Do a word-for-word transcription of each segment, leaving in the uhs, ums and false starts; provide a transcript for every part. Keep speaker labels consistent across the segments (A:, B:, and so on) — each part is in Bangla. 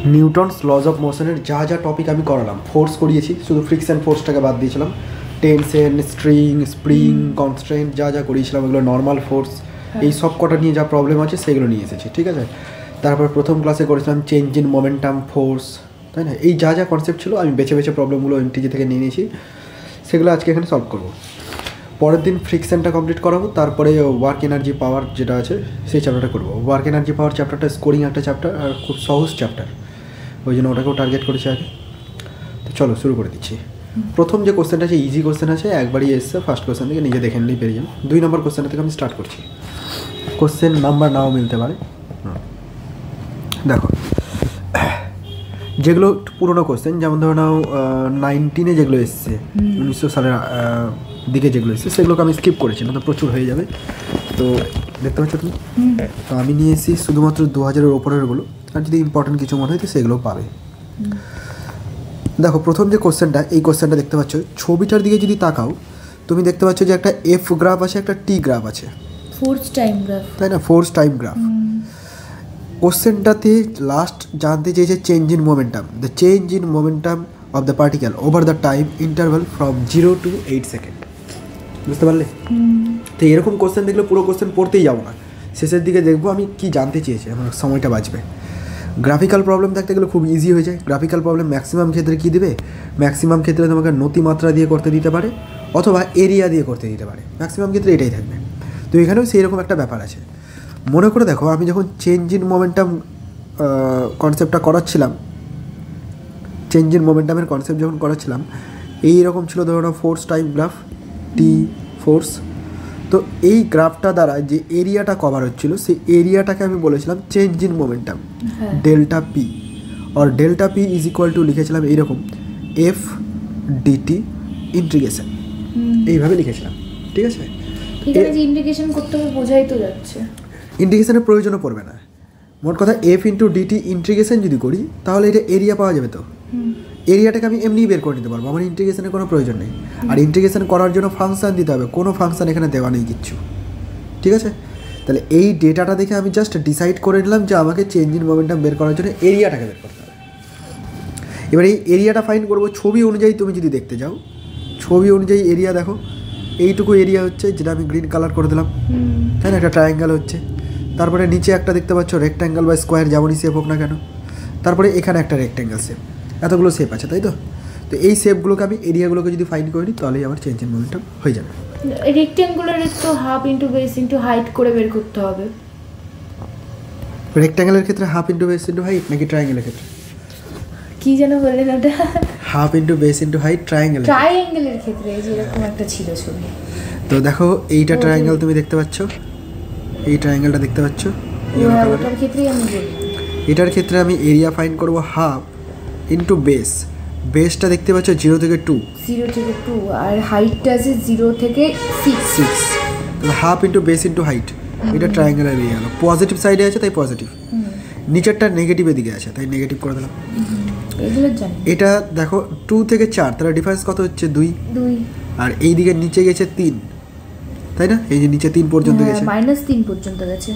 A: নিউটনস লজ অফ মোশনের যা যা টপিক আমি করালাম, ফোর্স করিয়েছি, শুধু ফ্রিকশন ফোর্সটাকে বাদ দিয়েছিলাম। টেনশন, স্ট্রিং, স্প্রিং, কনস্ট্রেন্ট যা যা করিয়েছিলাম এগুলো নর্মাল ফোর্স, এই সব কটা নিয়ে যা প্রবলেম আছে সেগুলো নিয়ে এসেছি, ঠিক আছে। তারপর প্রথম ক্লাসে করেছিলাম চেঞ্জ ইন মোমেন্টাম ফোর্স, তাই না? এই যা যা কনসেপ্ট ছিল আমি বেছে বেছে প্রবলেমগুলো এমটিজি থেকে নিয়ে নিয়েছি, সেগুলো আজকে এখানে সলভ করবো। পরের দিন ফ্রিকশনটা কমপ্লিট করাবো, তারপরে ওয়ার্ক এনার্জি পাওয়ার যেটা আছে সেই চ্যাপ্টারটা করবো। ওয়ার্ক এনার্জি পাওয়ার চ্যাপ্টারটা স্কোরিং একটা চ্যাপ্টার আর খুব সহজ চ্যাপ্টার, ওই জন্য ওটাকেও টার্গেট করেছি আগে। তো চলো শুরু করে দিচ্ছি। প্রথম যে কোশ্চেনটা আছে ইজি কোশ্চেন আছে, একবারই এসছে, ফার্স্ট কোশ্চেন থেকে নিজে দেখে নিলেই পেরে যাবেন। দুই নম্বর কোশ্চেন থেকে আমি স্টার্ট করছি। কোশ্চেন নাম্বার নাও মিলতে পারে। দেখো, যেগুলো একটু পুরোনো কোশ্চেন, যেমন ধরো নাও নাইনটিনে যেগুলো এসছে, উনিশশো সালের দিকে যেগুলো এসছে সেগুলোকে আমি স্কিপ করেছি, না তো প্রচুর হয়ে যাবে। তো দেখতে পাচ্ছ তুমি, তো আমি নিয়ে এসেছি শুধুমাত্র দু হাজারের ওপরেরগুলো, আর যদি ইম্পর্টেন্ট কিছু মনে হয় তো সেগুলো পাবে। দেখো, প্রথম যে কোশ্চেনটা, এই কোশ্চেনটা দেখতে পাচ্ছ, ছবিটার দিকে যদি তাকাও তুমি দেখতে পাচ্ছ যে একটা এফ গ্রাফ আছে, একটা টি গ্রাফ আছে,
B: ফোর্স টাইম গ্রাফ,
A: তাই না? Force time graph. কোশ্চেনটাতে লাস্ট জানতে চেয়েছে change in momentum, the change in momentum of the particle over the time interval from zero to eight second. বুঝতে পারলে? তো এরকম কোশ্চেন দেখলে পুরো কোশ্চেন পড়তেই যাবো না, শেষের দিকে দেখবো আমি কি জানতে চেয়েছি, আমার সময়টা বাঁচবে। গ্রাফিক্যাল প্রবলেম থাকতে গেলে খুব ইজি হয়ে যায়। গ্রাফিক্যাল প্রবলেম ম্যাক্সিমাম ক্ষেত্রে কী দেবে, ম্যাক্সিমাম ক্ষেত্রে তোমাকে নতিমাত্রা দিয়ে করতে দিতে পারে অথবা এরিয়া দিয়ে করতে দিতে পারে, ম্যাক্সিমাম ক্ষেত্রে এটাই থাকবে। তো এখানেও সেই রকম একটা ব্যাপার আছে। মনে করে দেখো, আমি যখন চেঞ্জ ইন মোমেন্টাম কনসেপ্টটা করাচ্ছিলাম, চেঞ্জ ইন মোমেন্টামের কনসেপ্ট যখন করাচ্ছিলাম, এইরকম ছিল ধরো force time graph, T force. তো এই গ্রাফটা দ্বারা যে এরিয়াটা কভার হচ্ছিল সেই এরিয়াটাকে আমি বলেছিলাম change in momentum, delta P, আর delta P is equal to লিখেছিলাম এইরকম এফ ডিটি ইন্টিগ্রেশন, এইভাবে লিখেছিলাম, ঠিক আছে।
B: এখানে যে ইন্টিগ্রেশন করতে হবে বোঝাই তো যাচ্ছে,
A: ইন্টিগ্রেশনের প্রয়োজনও পড়বে না। মোট কথা এফ ইন্টু ডিটি ইন্টিগ্রেশন যদি করি তাহলে এটা এরিয়া পাওয়া যাবে। তো এরিয়াটাকে আমি এমনি বের করে নিতে পারবো, আমার ইন্টিগ্রেশনের কোনো প্রয়োজন নেই। আর ইন্টিগ্রেশন করার জন্য ফাংশন দিতে হবে, কোনো ফাংশন এখানে দেওয়া নেই কিচ্ছু, ঠিক আছে। তাহলে এই ডেটাটা দেখে আমি জাস্ট ডিসাইড করে নিলাম যে আমাকে চেঞ্জ ইন মোমেন্টাম বের করার জন্য এরিয়াটাকে বের করতে হবে। এবার এই এরিয়াটা ফাইন্ড করবো ছবি অনুযায়ী। তুমি যদি দেখতে যাও ছবি অনুযায়ী এরিয়া দেখো, এইটুকু এরিয়া হচ্ছে, যেটা আমি গ্রিন কালার করে দিলাম, তাই না? একটা ট্রায়াঙ্গেল হচ্ছে। তারপরে নিচে একটা দেখতে পাচ্ছ রেক্ট্যাঙ্গেল বা স্কোয়ার, যেমনই শেপ হোক না কেন। তারপরে এখানে একটা রেক্ট্যাঙ্গেল শেপ, এতগুলো শেপ আছে, তাই তো? তো এই শেপগুলোকে আমি এরিয়াগুলোকে যদি ফাইন্ড করে নিই তাহলেই আমার চেঞ্জ ইন মোমেন্টাম হয়ে যাবে।
B: রেক্ট্যাঙ্গুলার তো half into base into height করে বের করতে হবে।
A: রেক্ট্যাঙ্গেলের ক্ষেত্রে half into base into height, নাকি ট্রায়াঙ্গেলের ক্ষেত্রে
B: কি যেন বললেন ওটা?
A: Half into base into height triangle.
B: ট্রায়াঙ্গেলের ক্ষেত্রে যেরকম একটা ছিল ছবি।
A: তো দেখো এইটা ট্রায়াঙ্গেল তুমি দেখতে পাচ্ছ, এই ট্রায়াঙ্গেলটা দেখতে পাচ্ছ,
B: ওটার ক্ষেত্রেই আমি বলি।
A: এটার ক্ষেত্রে আমি এরিয়া ফাইন্ড করব হাফ ইনটু বেস। বেসটা দেখতে পাচ্ছ জিরো থেকে টু,
B: জিরো থেকে টু, আর হাইটটা আছে জিরো থেকে সিক্স সিক্স
A: তাহলে half into base into height, এটা ট্রায়াঙ্গেলের এরিয়া হলো। পজিটিভ সাইডে আছে তাই পজিটিভ, নিচেরটা নেগেটিভের দিকে আছে তাই নেগেটিভ করে দিলাম।
B: এগুলো জানি।
A: এটা দেখো টু থেকে চার, তাহলে ডিফারেন্স কত হচ্ছে? দুই।
B: দুই।
A: আর এই দিকে নিচে গেছে তিন, তাই না? এই যে নিচে তিন পর্যন্ত গেছে,
B: মাইনাস তিন পর্যন্ত গেছে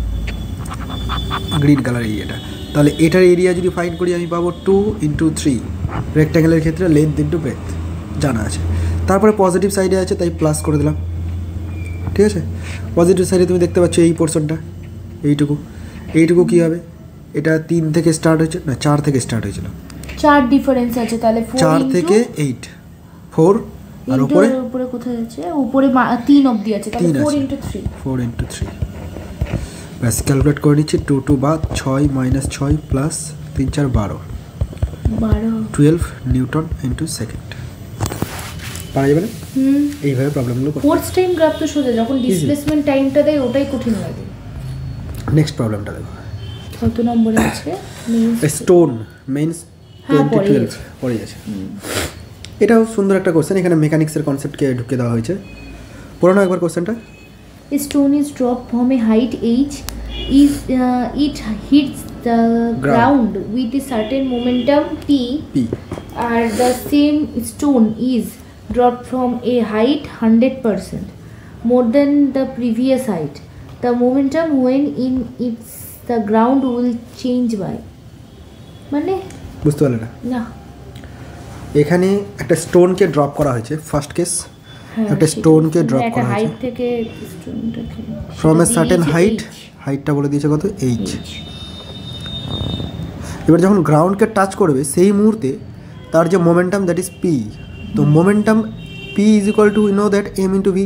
A: গ্রিন কালার এরিয়াটা। তাহলে এটার এরিয়া যদি ফাইন্ড করি আমি পাবো টু ইন্টু থ্রি, রেক্ট্যাঙ্গেলের ক্ষেত্রে লেন্থ ইন্টু ব্রেথ জানা আছে। তারপরে পজিটিভ সাইডে আছে তাই প্লাস করে দিলাম, ঠিক আছে। পজিটিভ সাইডে তুমি দেখতে পাচ্ছ এই পোর্শনটা, এইটুকু, এইটুকু কী হবে? এটা তিন থেকে স্টার্ট হয়েছে, না চার থেকে স্টার্ট হয়েছিল,
B: চার ডিফারেন্স আছে, তাহলে
A: চার থেকে এইট, ফোর, আর উপরে
B: উপরে কোথায় আছে? উপরে তিন অবধি আছে, তাহলে four into three,
A: four into three. ব্যাস ক্যালকুলেট করে নিচ্ছি, টু টু বা ছয় মাইনাস ছয় প্লাস তিন চার বারো,
B: বারো
A: টুয়েলভ নিউটন ইন্টু সেকেন্ড। পারা যাবে না? এইভাবে প্রবলেমগুলো করতে।
B: ফোর্স টাইম গ্রাফ তো সোজা, যখন ডিসপ্লেসমেন্ট টাইমটা দেয় ওটাই কঠিন লাগে।
A: নেক্সট প্রবলেমটা দেখো,
B: কত নম্বরে আছে?
A: স্টোন মেইনস টোয়েন্টি টুয়েলভ পড়ে গেছে। এটাও সুন্দর একটা কোশ্চেন, এখানে মেকানিক্সের কনসেপ্টকে ঢুকে দেওয়া হয়েছে। পড়ো না একবার কোশ্চেনটা।
B: A stone is dropped from a height h, is uh, it hits the ground. ground with a certain momentum p,
A: p,
B: and the same stone is dropped from a height one hundred percent more than the previous height. The momentum when in its the ground will change by. মানে
A: বুঝতে পারলে না?
B: না,
A: এখানে একটা স্টোনকে ড্রপ করা হয়েছে, ফার্স্ট কেস একটা স্টোনকে ড্রপ করা হয়েছে
B: হাইট থেকে স্টোনটাকে
A: ফ্রম এ সার্টেন হাইট, হাইটটা বলে দিয়েছে কত, এইচ। এবার যখন গ্রাউন্ডকে টাচ করবে সেই মুহূর্তে তার যে মোমেন্টাম দ্যাট ইজ পি, তো momentum P is equal to you know that M into V.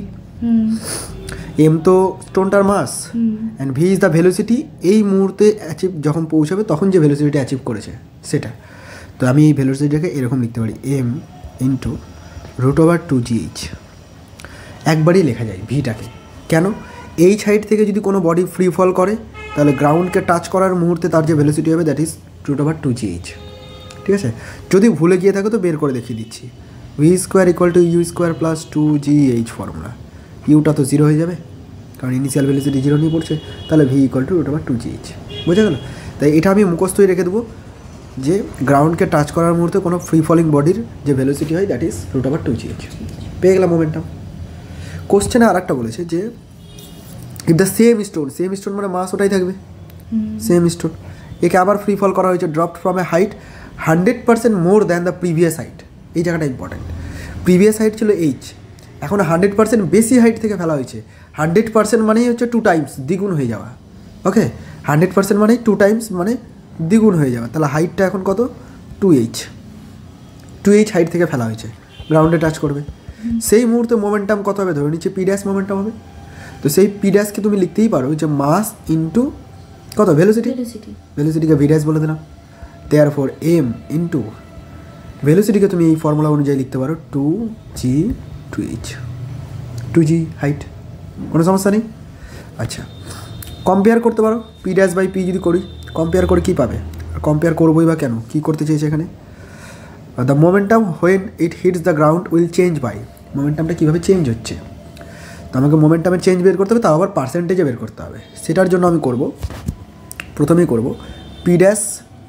A: M তো স্টোনটার mass and V is the velocity, এই মুহূর্তে অ্যাচিভ যখন পৌঁছাবে তখন যে ভেলোসিটিটা অ্যাচিভ করেছে সেটা। তো আমি এই ভেলোসিটিটাকে এরকম লিখতে পারি, M into root over two G H. একবারই লেখা যায় ভিটাকে। কেন? এইচ হাইট থেকে যদি কোনো বডি ফ্রি ফল করে তাহলে গ্রাউন্ডকে টাচ করার মুহূর্তে তার যে ভেলোসিটি হবে that is root over two G H. ঠিক আছে, যদি ভুলে গিয়ে থাকো তো বের করে দেখিয়ে দিচ্ছি। V square equal to U square plus two G H formula. ইউটা তো জিরো হয়ে যাবে কারণ ইনিশিয়াল ভেলোসিটি জিরো নিয়ে পড়ছে, তাহলে V equal to root over two G H. বোঝা গেল? তাই এটা আমি মুখস্থই রেখে দেবো যে গ্রাউন্ডকে টাচ করার মুহূর্তে কোনো ফ্রি ফলিং বডির যে ভেলোসিটি হয় that is root over two G H. পেয়ে গেলাম মোমেন্টাম। কোশ্চেনে আর একটা বলেছে যে if the same stone, same stone মানে মাস ওটাই থাকবে, সেম স্টোন, একে আবার ফ্রি ফল করা হয়েছে dropped from a height hundred percent more than the previous height. এই জায়গাটা ইম্পর্ট্যান্ট। প্রিভিয়াস হাইট ছিল এইচ, এখন হান্ড্রেড পার্সেন্ট বেশি হাইট থেকে ফেলা হয়েছে। হান্ড্রেড পার্সেন্ট মানেই হচ্ছে টু টাইমস, দ্বিগুণ হয়ে যাওয়া। ওকে, হান্ড্রেড পার্সেন্ট মানেই টু টাইমস মানে দ্বিগুণ হয়ে যাওয়া। তাহলে হাইটটা এখন কত, two H. Two H height থেকে ফেলা হয়েছে, গ্রাউন্ডে টাচ করবে সেই মুহূর্তে মোমেন্টাম কত হবে, ধরে নিচ্ছে পি ড্যাশ মোমেন্টাম হবে। তো সেই পি ড্যাশকে তুমি লিখতেই পারো যে মাস ইন্টু কত, ভেলোসিটি। ভেলোসিটিকে ভি ড্যাশ বলে দিলাম। দেয়ার ফর এম ইন্টু ভেলোসিটিকে তুমি এই ফর্মুলা অনুযায়ী লিখতে পারো two G two H, two G height, কোনো সমস্যা নেই। আচ্ছা, কম্পেয়ার করতে পারো পি ড্যাশ বাই পি যদি করি, কম্পেয়ার করে কী পাবে? কম্পেয়ার করবোই বা কেন, কী করতে চেয়েছে এখানে? The momentum when it hits the ground will change by, মোমেন্টামটা কীভাবে চেঞ্জ হচ্ছে, তো আমাকে মোমেন্টামের চেঞ্জ বের করতে হবে, তাও আবার পার্সেন্টেজে বের করতে হবে। সেটার জন্য আমি করব, প্রথমেই করব P dash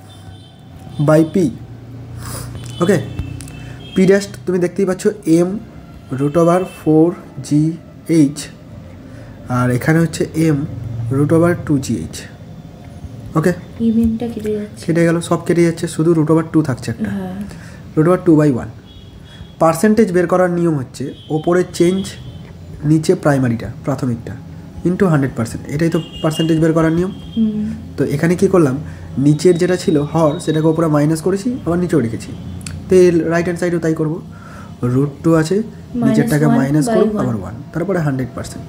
A: by P. Okay, P dash তুমি দেখতেই পাচ্ছ M root over four G H, আর এখানে হচ্ছে M root over two G H. Okay, কেটে গেল, সব কেটে যাচ্ছে, শুধু রুট ওভার টু থাকছে একটা, root over two by one. Percentage বের করার নিয়ম হচ্ছে ওপরে চেঞ্জ, নিচে প্রাইমারিটা প্রাথমিকটা ইন্টু হান্ড্রেড পার্সেন্ট, এটাই তো পার্সেন্টেজ বের করার নিয়ম। তো এখানে কি করলাম, নিচের যেটা ছিল হর সেটাকে ওপরে মাইনাস করেছি, আবার নিচেও রেখেছি। তো রাইট হ্যান্ড সাইডেও তাই করবো, রুট টু আছে, নিচেরটাকে মাইনাস করবো, আবার ওয়ান, তারপরে হান্ড্রেড পার্সেন্ট।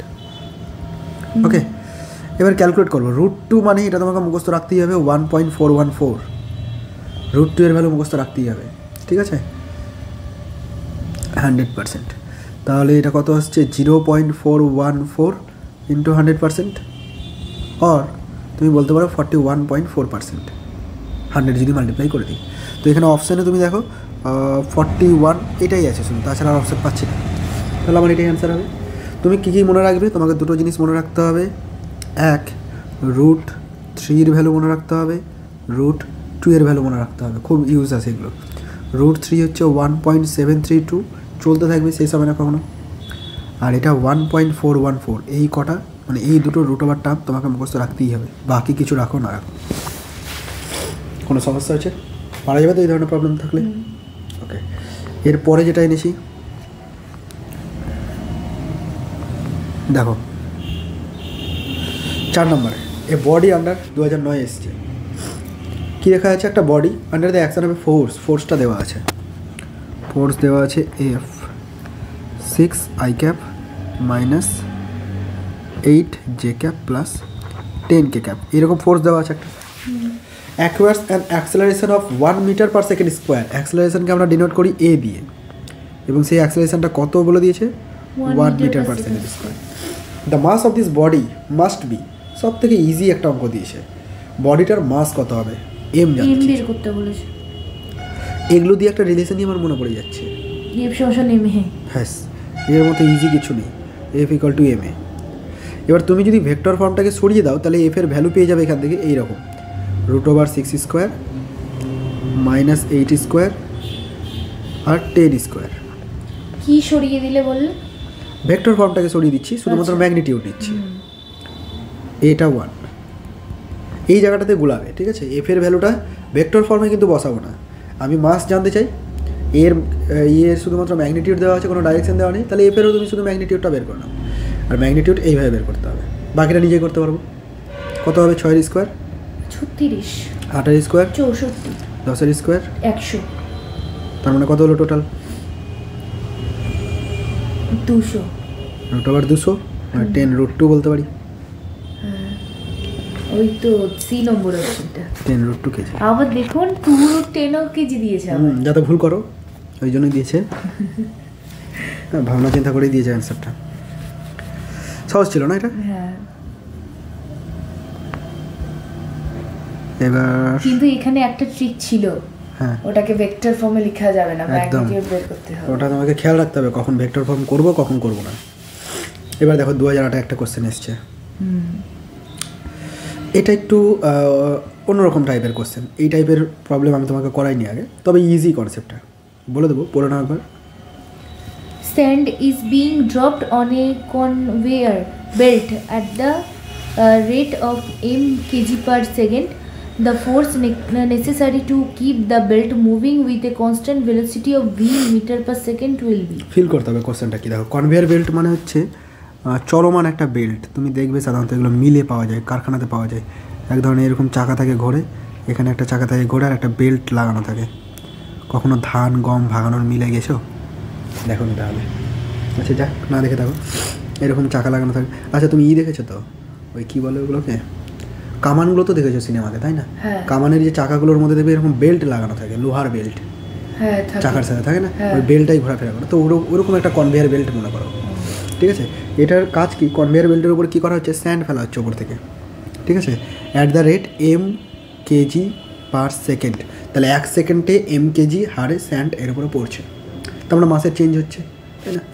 A: ওকে, এবার ক্যালকুলেট করবো। রুট টু মানে এটা তোমাকে মুখস্থ রাখতেই হবে one point four one four, root two এর ভ্যালু মুখস্থ রাখতেই হবে। ঠিক আছে, হান্ড্রেড পার্সেন্ট, তাহলে এটা কত আসছে, zero point four one four into hundred percent, or তুমি বলতে পারো forty one point four percent, hundred যদি মাল্টিপ্লাই করে দিই। তো এখানে অপশানে তুমি দেখো ফর্টি ওয়ান এটাই আছে শুধু, তাছাড়া আর অপশান পাচ্ছি না, তাহলে আমার এটাই অ্যান্সার হবে। তুমি কী কী মনে রাখবে, তোমাকে দুটো জিনিস মনে রাখতে হবে। এক, রুট থ্রির ভ্যালু মনে রাখতে হবে, রুট টু এর ভ্যালু মনে রাখতে হবে, খুব ইউজ আছে এগুলো। রুট থ্রি হচ্ছে one point seven three two, চলতে থাকবে, শেষ হবে না কখনো। আর এটা one point four one four, এই কটা মানে এই দুটো রুট ওভার টার্ম তোমাকে মুখস্থ রাখতেই হবে, বাকি কিছু রাখো না রাখো। কোনো সমস্যা হচ্ছে, পারা যাবে তো এই ধরনের প্রবলেম থাকলে? ওকে, এরপরে যেটা এনেছি দেখো, চার নম্বরে এ বডি আন্ডার দু হাজার নয় এসছে, কী দেখা যাচ্ছে, একটা body under the action of a force, ফোর্সটা দেওয়া আছে, ফোর্স দেওয়া আছে F six I cap minus eight J cap plus ten K cap, এরকম ফোর্স দেওয়া আছে একটা। Acquires an acceleration of one metre per second square, অ্যাক্সেলারেশনকে আমরা ডিনোট করি এ দিয়ে, এবং সেই অ্যাক্সেলারেশনটা কত বলে দিয়েছে, one metre per second square. The mass of this body must be, সব থেকে ইজি একটা অঙ্ক দিয়েছে, বডিটার মাস কত হবে, এম জানতে করতে বলেছে। এগুলো দিয়ে একটা রিলেশনই আমার মনে পড়ে যাচ্ছে, হ্যাঁ, এর মতো ইজি কিছু নেই, F equal to M A. এবার তুমি যদি ভেক্টর ফর্মটাকে সরিয়ে দাও তাহলে এফ এর ভ্যালু পেয়ে যাবে এখান থেকে এইরকম, root over six square minus eight square আর টেন স্কোয়ার।
B: কি সরিয়ে দিলে বললে?
A: ভেক্টর ফর্মটাকে সরিয়ে দিচ্ছি, শুধুমাত্র ম্যাগনিটিউড নিচ্ছি। এটা ওয়ান, এই জায়গাটাতে গুলাবে, ঠিক আছে। এফ এর ভ্যালুটা ভেক্টর ফর্মে কিন্তু বসাবো না, আমি মাস জানতে চাই, এর ইয়ের শুধুমাত্র ম্যাগনিটিউড দেওয়া আছে, কোনো ডাইরেকশন দেওয়া নেই, তাহলে এফেরও তুমি শুধু ম্যাগনিটিউডটা বের করে নাও, আর ম্যাগনিটিউড এইভাবে বের করতে হবে, বাকিটা নিজেই করতে পারবো। কত হবে ছয়ের স্কোয়ার
B: ছত্রিশ,
A: আটের স্কোয়ার
B: চৌষট্টি,
A: দশের স্কোয়ার
B: একশো,
A: তার মানে কত হলো টোটাল?
B: দুশো,
A: রুট ওভার দুশো, আর টেন রুট টু বলতে পারি।
B: ওই তো সি নম্বর অপশনটা,
A: টেন রুট টু কেজি।
B: আবার দেখুন টু রুট টেন কেজি দিয়েছে আবার।
A: যাতে ভুল করো ওই জন্যই দিয়েছে, হ্যাঁ, ভাবনা চিন্তা করেই দিয়েছে অ্যান্সারটা। সহজ ছিল না এটা?
B: হ্যাঁ,
A: এবার
B: কিন্তু এখানে একটা ট্রিক ছিল,
A: হ্যাঁ
B: ওটাকে ভেক্টর ফর্মে লেখা যাবে না,
A: একদম।
B: ম্যাগনিটিউড বের করতে হবে।
A: ওটা তোমাকে খেয়াল রাখতে হবে কখন ভেক্টর ফর্ম করবো কখন করবো না। এবার দেখো দু হাজার আটে একটা কোশ্চেন এসছে, এটা একটু অন্যরকম টাইপের কোশ্চেন, এই টাইপের প্রবলেম আমি তোমাকে করাইনি আগে, তবে ইজি কনসেপ্টটা বলে দেবো, পড়ে নাও একবার।
B: Sand is being dropped on a conveyor belt at the uh, rate of m kg per second. The force ne- necessary to keep the belt moving with a constant velocity of v meter per second will be.
A: Fill করতে হবে কোশ্চেনটা কি। দেখো কনভেয়ার বেল্ট মানে হচ্ছে চলমান একটা বেল্ট, তুমি দেখবে সাধারণত এগুলো মিলে পাওয়া যায়, কারখানাতে পাওয়া যায়, এক ধরনের এরকম চাকা থাকে ঘোরে, এখানে একটা চাকা থাকে ঘোরে আর একটা বেল্ট লাগানো থাকে। কখনো ধান গম ভাগানোর মিলে গেছো? দেখো নি তাহলে, আচ্ছা যাক না দেখে থাকো, এরকম চাকা লাগানো থাকে। আচ্ছা তুমি ই দেখেছো তো, ওই কী বলে ওগুলোকে, কামানগুলো তো দেখেছো সিনেমাতে তাই না?
B: হ্যাঁ।
A: কামানের যে চাকাগুলোর মধ্যে দেখবে এরকম বেল্ট লাগানো থাকে, লোহার বেল্ট,
B: হ্যাঁ থাকে।
A: চাকার সাথে থাকে না,
B: হ্যাঁ।
A: ওই বেল্টটাই ঘোরাফেরা করে, তো ওরকম ওরকম একটা কনভেয়ার বেল্ট মনে করো, ঠিক আছে। এটার কাজ কি, কনভেয়ার বেল্টের উপর কী করা হচ্ছে, স্যান্ড ফেলা হচ্ছে ওপর থেকে, ঠিক আছে, at the rate M K G per second, তাহলে এক সেকেন্ডে এম কেজি হারে স্যান্ড এর উপরে পড়ছে, তার মানে মাসের চেঞ্জ হচ্ছে, তাই না।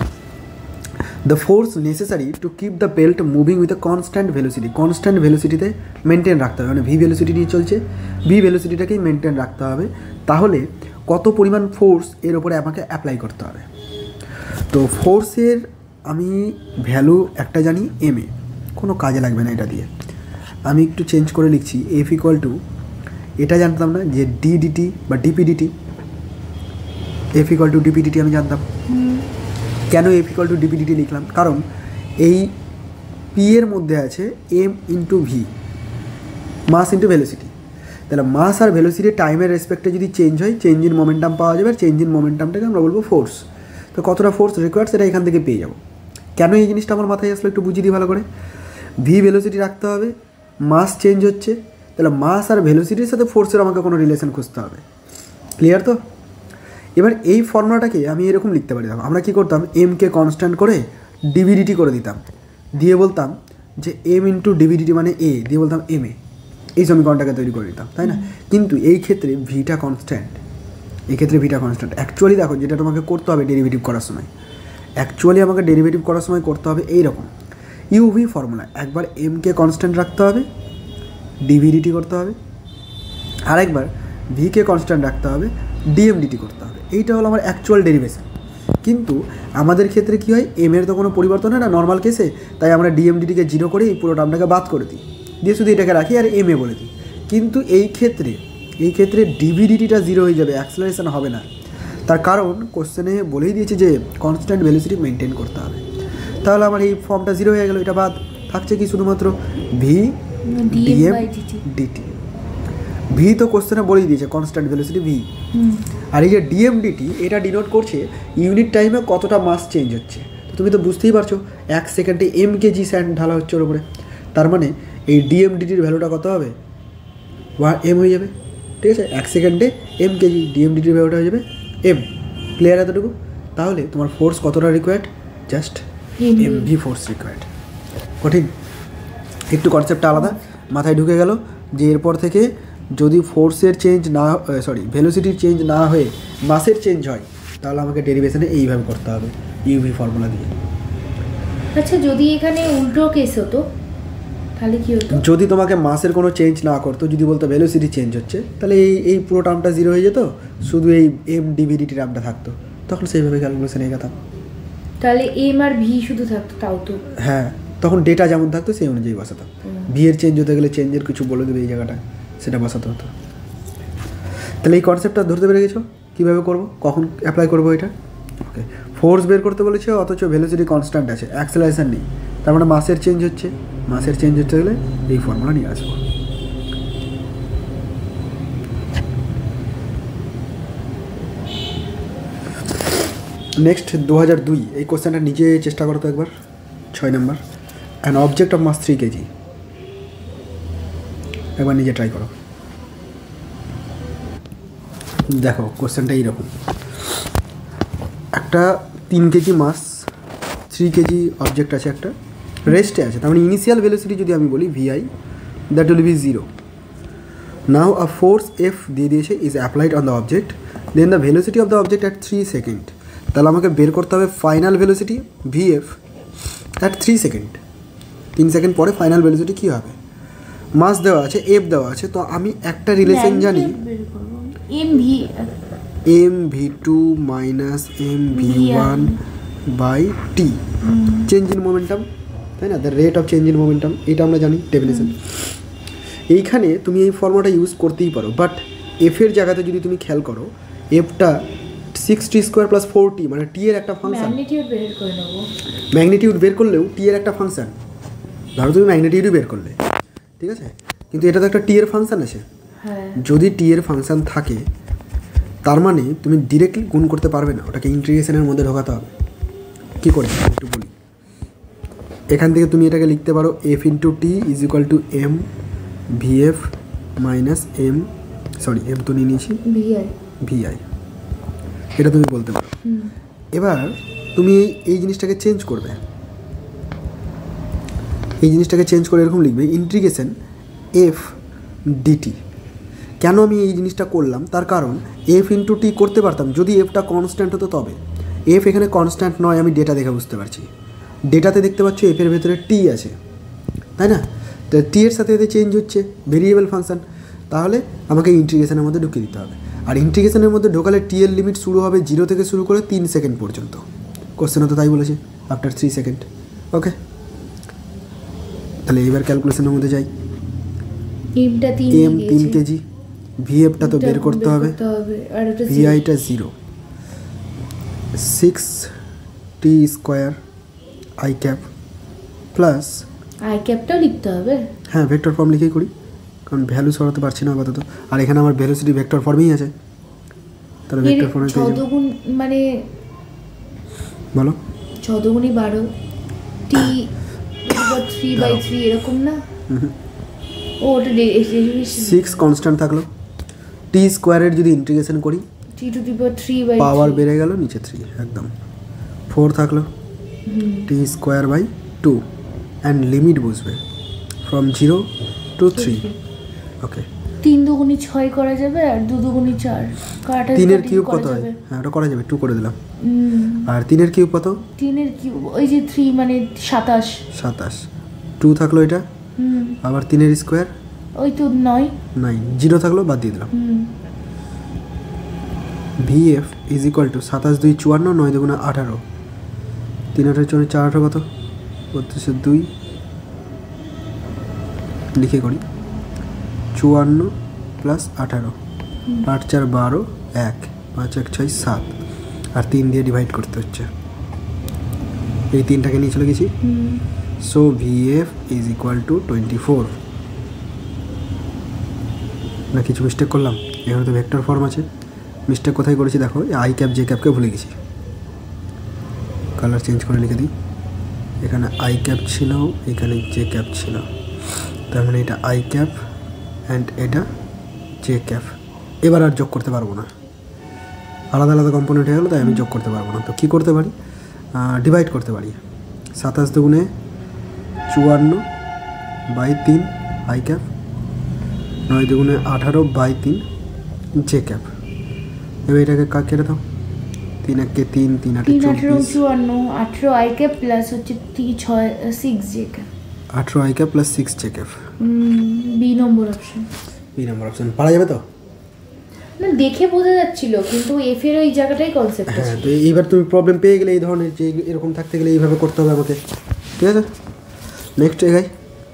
A: The force necessary to keep the belt moving with a constant velocity, constant ভেলোসিটিতে মেনটেন রাখতে হবে, মানে ভি ভেলোসিটি নিয়ে চলছে, ভি ভেলোসিটিটাকেই মেনটেন রাখতে হবে, তাহলে কত পরিমাণ ফোর্স এর উপরে আমাকে অ্যাপ্লাই করতে হবে। তো ফোর্সের আমি ভ্যালু একটা জানি এম এ, কোনো কাজে লাগবে না এটা দিয়ে, আমি একটু চেঞ্জ করে লিখছি এফ ইকুয়াল টু, এটা জানতাম না যে ডি ডিটি বা dpdt, f equal to dpdt আমি জানতাম। কেন এফ ইকুয়াল টু ডিপিডিটি লিখলাম, কারণ এই পি এর মধ্যে আছে m into v, mass into velocity, তাহলে মাস আর ভেলোসিটি টাইমের রেসপেক্টে যদি চেঞ্জ হয় চেঞ্জ ইন মোমেন্টাম পাওয়া যাবে, আর চেঞ্জ ইন মোমেন্টামটাকে আমরা বলবো ফোর্স। তো কতটা ফোর্স রিকোয়ার্ড সেটা এখান থেকে পেয়ে যাবো। কেন এই জিনিসটা আমার মাথায় আসলে একটু বুঝিয়ে দিই ভালো করে, ভি ভেলোসিটি রাখতে হবে, মাস চেঞ্জ হচ্ছে, তাহলে মাস আর ভেলোসিটির সাথে ফোর্সের আমাকে কোনো রিলেশন খুঁজতে হবে, ক্লিয়ার তো। এবার এই ফর্মুলাটাকে আমি এরকম লিখতে পারি, দেখো আমরা কী করতাম, এমকে কনস্ট্যান্ট করে ডিভিডিটি করে দিতাম, দিয়ে বলতাম যে এম ইন্টু ডিভিডিটি মানে এ, দিয়ে বলতাম এম এ, এই সমীকরণটাকে তৈরি করে দিতাম, তাই না। কিন্তু এই ক্ষেত্রে ভিটা কনস্ট্যান্ট, এই ক্ষেত্রে ভিটা কনস্ট্যান্ট, অ্যাকচুয়ালি দেখো যেটা তোমাকে করতে হবে ডেরিভেটিভ করার সময়, অ্যাকচুয়ালি আমাকে ডেরিভেটিভ করার সময় করতে হবে এইরকম ইউভি ফর্মুলা, একবার এমকে কনস্ট্যান্ট রাখতে হবে, ডিভিডিটি করতে হবে, আর একবার ভিকে কনস্ট্যান্ট রাখতে হবে, ডিএমডিটি করতে হবে, এইটা হলো আমার অ্যাকচুয়াল ডেরিভেশন। কিন্তু আমাদের ক্ষেত্রে কী হয়, এম এর তো কোনো পরিবর্তন হয় না নর্মাল কেসে, তাই আমরা ডিএমডিটিকে জিরো করে এই পুরো টার্মটাকে বাদ করে দিই, দিয়ে শুধু এটাকে রাখি আর এম এ বলে দিই। কিন্তু এই ক্ষেত্রে এই ক্ষেত্রে ডিভিডিটিটা জিরো হয়ে যাবে, অ্যাক্সেলারেশন হবে না, তার কারণ কোশ্চেনে বলেই দিয়েছে যে কনস্ট্যান্ট ভেলোসিটি মেনটেন করতে হবে। তাহলে আমার এই ফর্মটা জিরো হয়ে গেল, এটা বাদ থাকছে কি শুধুমাত্র ভি ডিএম ডিটি। ভি তো কোশ্চেনে বলেই দিয়েছে কনস্ট্যান্ট ভেলোসিটি ভি, আর এই যে ডিএমডিটি এটা ডিনোট করছে ইউনিট টাইমে কতটা মাস চেঞ্জ হচ্ছে। তো তুমি তো বুঝতেই পারছো এক সেকেন্ডে এম কেজি স্যান্ড ঢালা হচ্ছে ওর উপরে, তার মানে এই ডিএমডিটির ভ্যালুটা কত হবে, ওয়ান এম হয়ে যাবে, ঠিক আছে, এক সেকেন্ডে এম কেজি, ডিএমডিটির ভ্যালুটা হয়ে যাবে এম, ক্লিয়ার এতটুকু। তাহলে তোমার ফোর্স কতটা required, just m v force required. কঠিন একটু, কনসেপ্টটা আলাদা, মাথায় ঢুকে গেল যে এরপর থেকে যদি ফোর্সের চেঞ্জ না সরি ভেলোসিটির চেঞ্জ না হয়ে মাসের চেঞ্জ হয় তাহলে আমাকে ডেরিভেশনে এইভাবে করতে হবে ইউভি ফর্মুলা দিয়ে।
B: আচ্ছা যদি এখানে উল্টো কেস হতো তাহলে কি হতো,
A: যদি তোমাকে মাসের কোনো চেঞ্জ না করতো, যদি বলতো ভেলোসিটি চেঞ্জ হচ্ছে, তাহলে এই এই পুরো টার্মটা জিরো হয়ে যেত, শুধু এই এম ডিভিডিটি টার্মটা থাকতো, তখন সেইভাবে ক্যালকুলেশন এগাতাম।
B: তাহলে এম আর ভি শুধু থাকতো, তাও তো
A: হ্যাঁ তখন ডেটা যেমন থাকতো সেই অনুযায়ী বসাতাম। ভি এর চেঞ্জ হতে গেলে চেঞ্জের কিছু বলে দেবে এই জায়গাটা, সেটা বসাতে হতো। তাহলে এই কনসেপ্টটা ধরতে পেরে গেছো কীভাবে করবো, কখন অ্যাপ্লাই করবো এটা। ওকে, ফোর্স বের করতে বলেছে অথচ ভেলোসিটি কনস্ট্যান্ট আছে, অ্যাক্সেলারেশন নেই, তার মানে মাসের চেঞ্জ হচ্ছে, মাসের চেঞ্জ হতে গেলে এই ফর্মুলা নিয়ে আসবো। নেক্সট দু হাজার দুই এই কোশ্চেনটা নিজে চেষ্টা করো তো একবার, ছয় নম্বর, an object of mass three kg, একবার নিজে ট্রাই করো। দেখো কোশ্চেনটা এইরকম, একটা তিন kg mass three kg object আছে, একটা রেস্টে আছে, তার মানে ইনিশিয়াল ভেলোসিটি যদি আমি বলি vi, that will be zero. Now a force f দিয়ে দিয়েছে is applied on the object, then the velocity of the object at three second. তাহলে আমাকে বের করতে হবে final velocity vf at three second, তিন সেকেন্ড পরে ফাইনাল ভেলোসিটি কী হবে। মাস দেওয়া আছে, এফ দেওয়া আছে, তো আমি একটা রিলেশন জানি,
B: m v
A: m V two minus M V one by t, change in momentum, তাই না, the rate of change in momentum, এটা আমরা জানি ডেফিনেশন। এইখানে তুমি এই ফর্মুলাটা ইউজ করতেই পারো, বাট এফের জায়গাতে যদি তুমি খেয়াল করো, এফটা six t square plus four t, মানে টি এর একটা ফাংশন,
B: ম্যাগনিটিউড বের করে নেব,
A: ম্যাগনিটিউড বের করলেও টি এর একটা ফাংশন, ধরো তুমি ম্যাগনিটিউডই বের করলে, ঠিক আছে, কিন্তু এটা তো একটা টি এর ফাংশন আছে।
B: হ্যাঁ,
A: যদি টি এর ফাংশন থাকে তার মানে তুমি ডিরেক্টলি গুণ করতে পারবে না, ওটাকে ইন্টিগ্রেশনের মধ্যে ঢোকাতে হবে। কী করে একটু বলি, এখান থেকে তুমি এটাকে লিখতে পারো f into t is equal to m vf minus m, sorry m তো নিয়ে নিয়েছি,
B: ভিআই
A: ভিআই, এটা তুমি বলতে পারো। এবার তুমি এই এই জিনিসটাকে চেঞ্জ করবে, এই জিনিসটাকে চেঞ্জ করে এরকম লিখবে ইন্টিগ্রেশন এফ ডিটি। কেন আমি এই জিনিসটা করলাম, তার কারণ এফ ইন্টু টি করতে পারতাম যদি এফটা কনস্ট্যান্ট হতো, তবে এফ এখানে কনস্ট্যান্ট নয়, আমি ডেটা দেখে বুঝতে পারছি, ডেটাতে দেখতে পাচ্ছ এফের ভেতরে টি আছে, তাই না, তো টি এর সাথে এতে চেঞ্জ হচ্ছে, ভেরিয়েবল ফাংশন, তাহলে আমাকে ইন্টিগ্রেশনের মধ্যে ঢুকিয়ে দিতে হবে। আর ইন্টিগ্রেশনের মধ্যে ঢোকালে টি এর লিমিট শুরু হবে জিরো থেকে শুরু করে তিন সেকেন্ড পর্যন্ত, কোশ্চেনও তো তাই বলেছে, আফটার থ্রি সেকেন্ড। ওকে, তাহলে এবার ক্যালকুলেশনের মধ্যে যাই,
B: এমটা তিন
A: এম তিন কেজি, ভিএফটা তো বের করতে হবে,
B: আর এটা
A: ভিআইটা zero, six t square i cap plus
B: i ক্যাপটাও লিখতে হবে,
A: হ্যাঁ ভেক্টর ফর্ম লিখেই করি, কারণ ভ্যালু সরাতে পারছি না আপাতত, আর এখানে আমার ভেলোসিটি ভেক্টর ফর্মেই আছে, তাহলে ভেক্টর ফর্মে পেয়ে যাবো।
B: ছদগুণ মানে
A: বলো,
B: ছদগুণই বারো, টি থ্রি বাই থ্রি এরকম না, ও ওটা
A: সিক্স কনস্ট্যান্ট থাকলো, টি স্কোয়ারের যদি ইন্টিগ্রেশন করি
B: t to the power three by
A: power বেড়ে গেল নিচে থ্রি, একদম ফোর থাকলো, t square by two, and limit বুঝবে from zero to three. Okay,
B: তিন দুগুণি ছয় করা যাবে, আর দু দুগুণি চার, কাটা
A: তিনের কিউব কত হয়, হ্যাঁ ওটা করা যাবে, টু করে দিলাম, আর তিনের কিউব কত,
B: তিনের কিউব ওই যে থ্রি মানে সাতাশ,
A: সাতাশ, টু থাকলো এটা, আবার তিনের স্কোয়ার
B: ওই তো নয়,
A: নাইন, জিরো থাকলো বাদ দিয়ে দিলাম। ভিএফ ইজ ইকুয়াল টু সাতাশ দুই চুয়ান্ন, নয় দুগুণে আঠারো, তিন আঠারো চল্লিশ, চার আঠারো কত, বত্রিশশো দুই, লিখে করি চুয়ান্ন প্লাস আঠারো, আট চার বারো, এক পাঁচ এক ছয় সাত, আর তিন দিয়ে ডিভাইড করতে হচ্ছে, এই তিনটাকে নিয়ে চলে গেছি। So vf is equal to twenty four, না কিছু মিস্টেক করলাম, এখানে তো ভেক্টর ফর্ম আছে, মিস্টেক কোথায় করেছি দেখো, আই ক্যাপ জে ক্যাপকে ভুলে গেছি, কালার চেঞ্জ করে লিখে দিই, এখানে আই ক্যাপ ছিল, এখানে জে ক্যাপ ছিল, তার মানে এটা আই ক্যাপ অ্যান্ড এটা জে ক্যাপ। এবার আর যোগ করতে পারবো না, আলাদা আলাদা কম্পোনেন্ট হয়ে গেলো, তাই আমি যোগ করতে পারবো না, তো কী করতে পারি, ডিভাইড করতে পারি, সাতাশ দুগুণে চুয়ান্ন বাই তিন আই ক্যাপ, নয় দুগুণে আঠারো বাই তিন জে ক্যাপ, এবার এটাকে কাজ কেটে দাও, তিন একে তিন, তিন আটে চব্বিশ,
B: চুয়ান্ন, আঠেরো আই ক্যাপ প্লাস হচ্ছে তিন ছয় সিক্স জে ক্যাপ,
A: আঠেরো i cap plus six j cap,
B: B number option,
A: B number option পারা যাবে তো,
B: না দেখে বোঝা যাচ্ছিল, কিন্তু এফ এর ওই জায়গাটাই কনসেপ্ট আছে।
A: হ্যাঁ, তো এইবার তুমি প্রবলেম পেয়ে গেলে এই ধরনের যে এরকম থাকতে গেলে এইভাবে করতে হবে আমাকে, ঠিক আছে। নেক্সট এগাই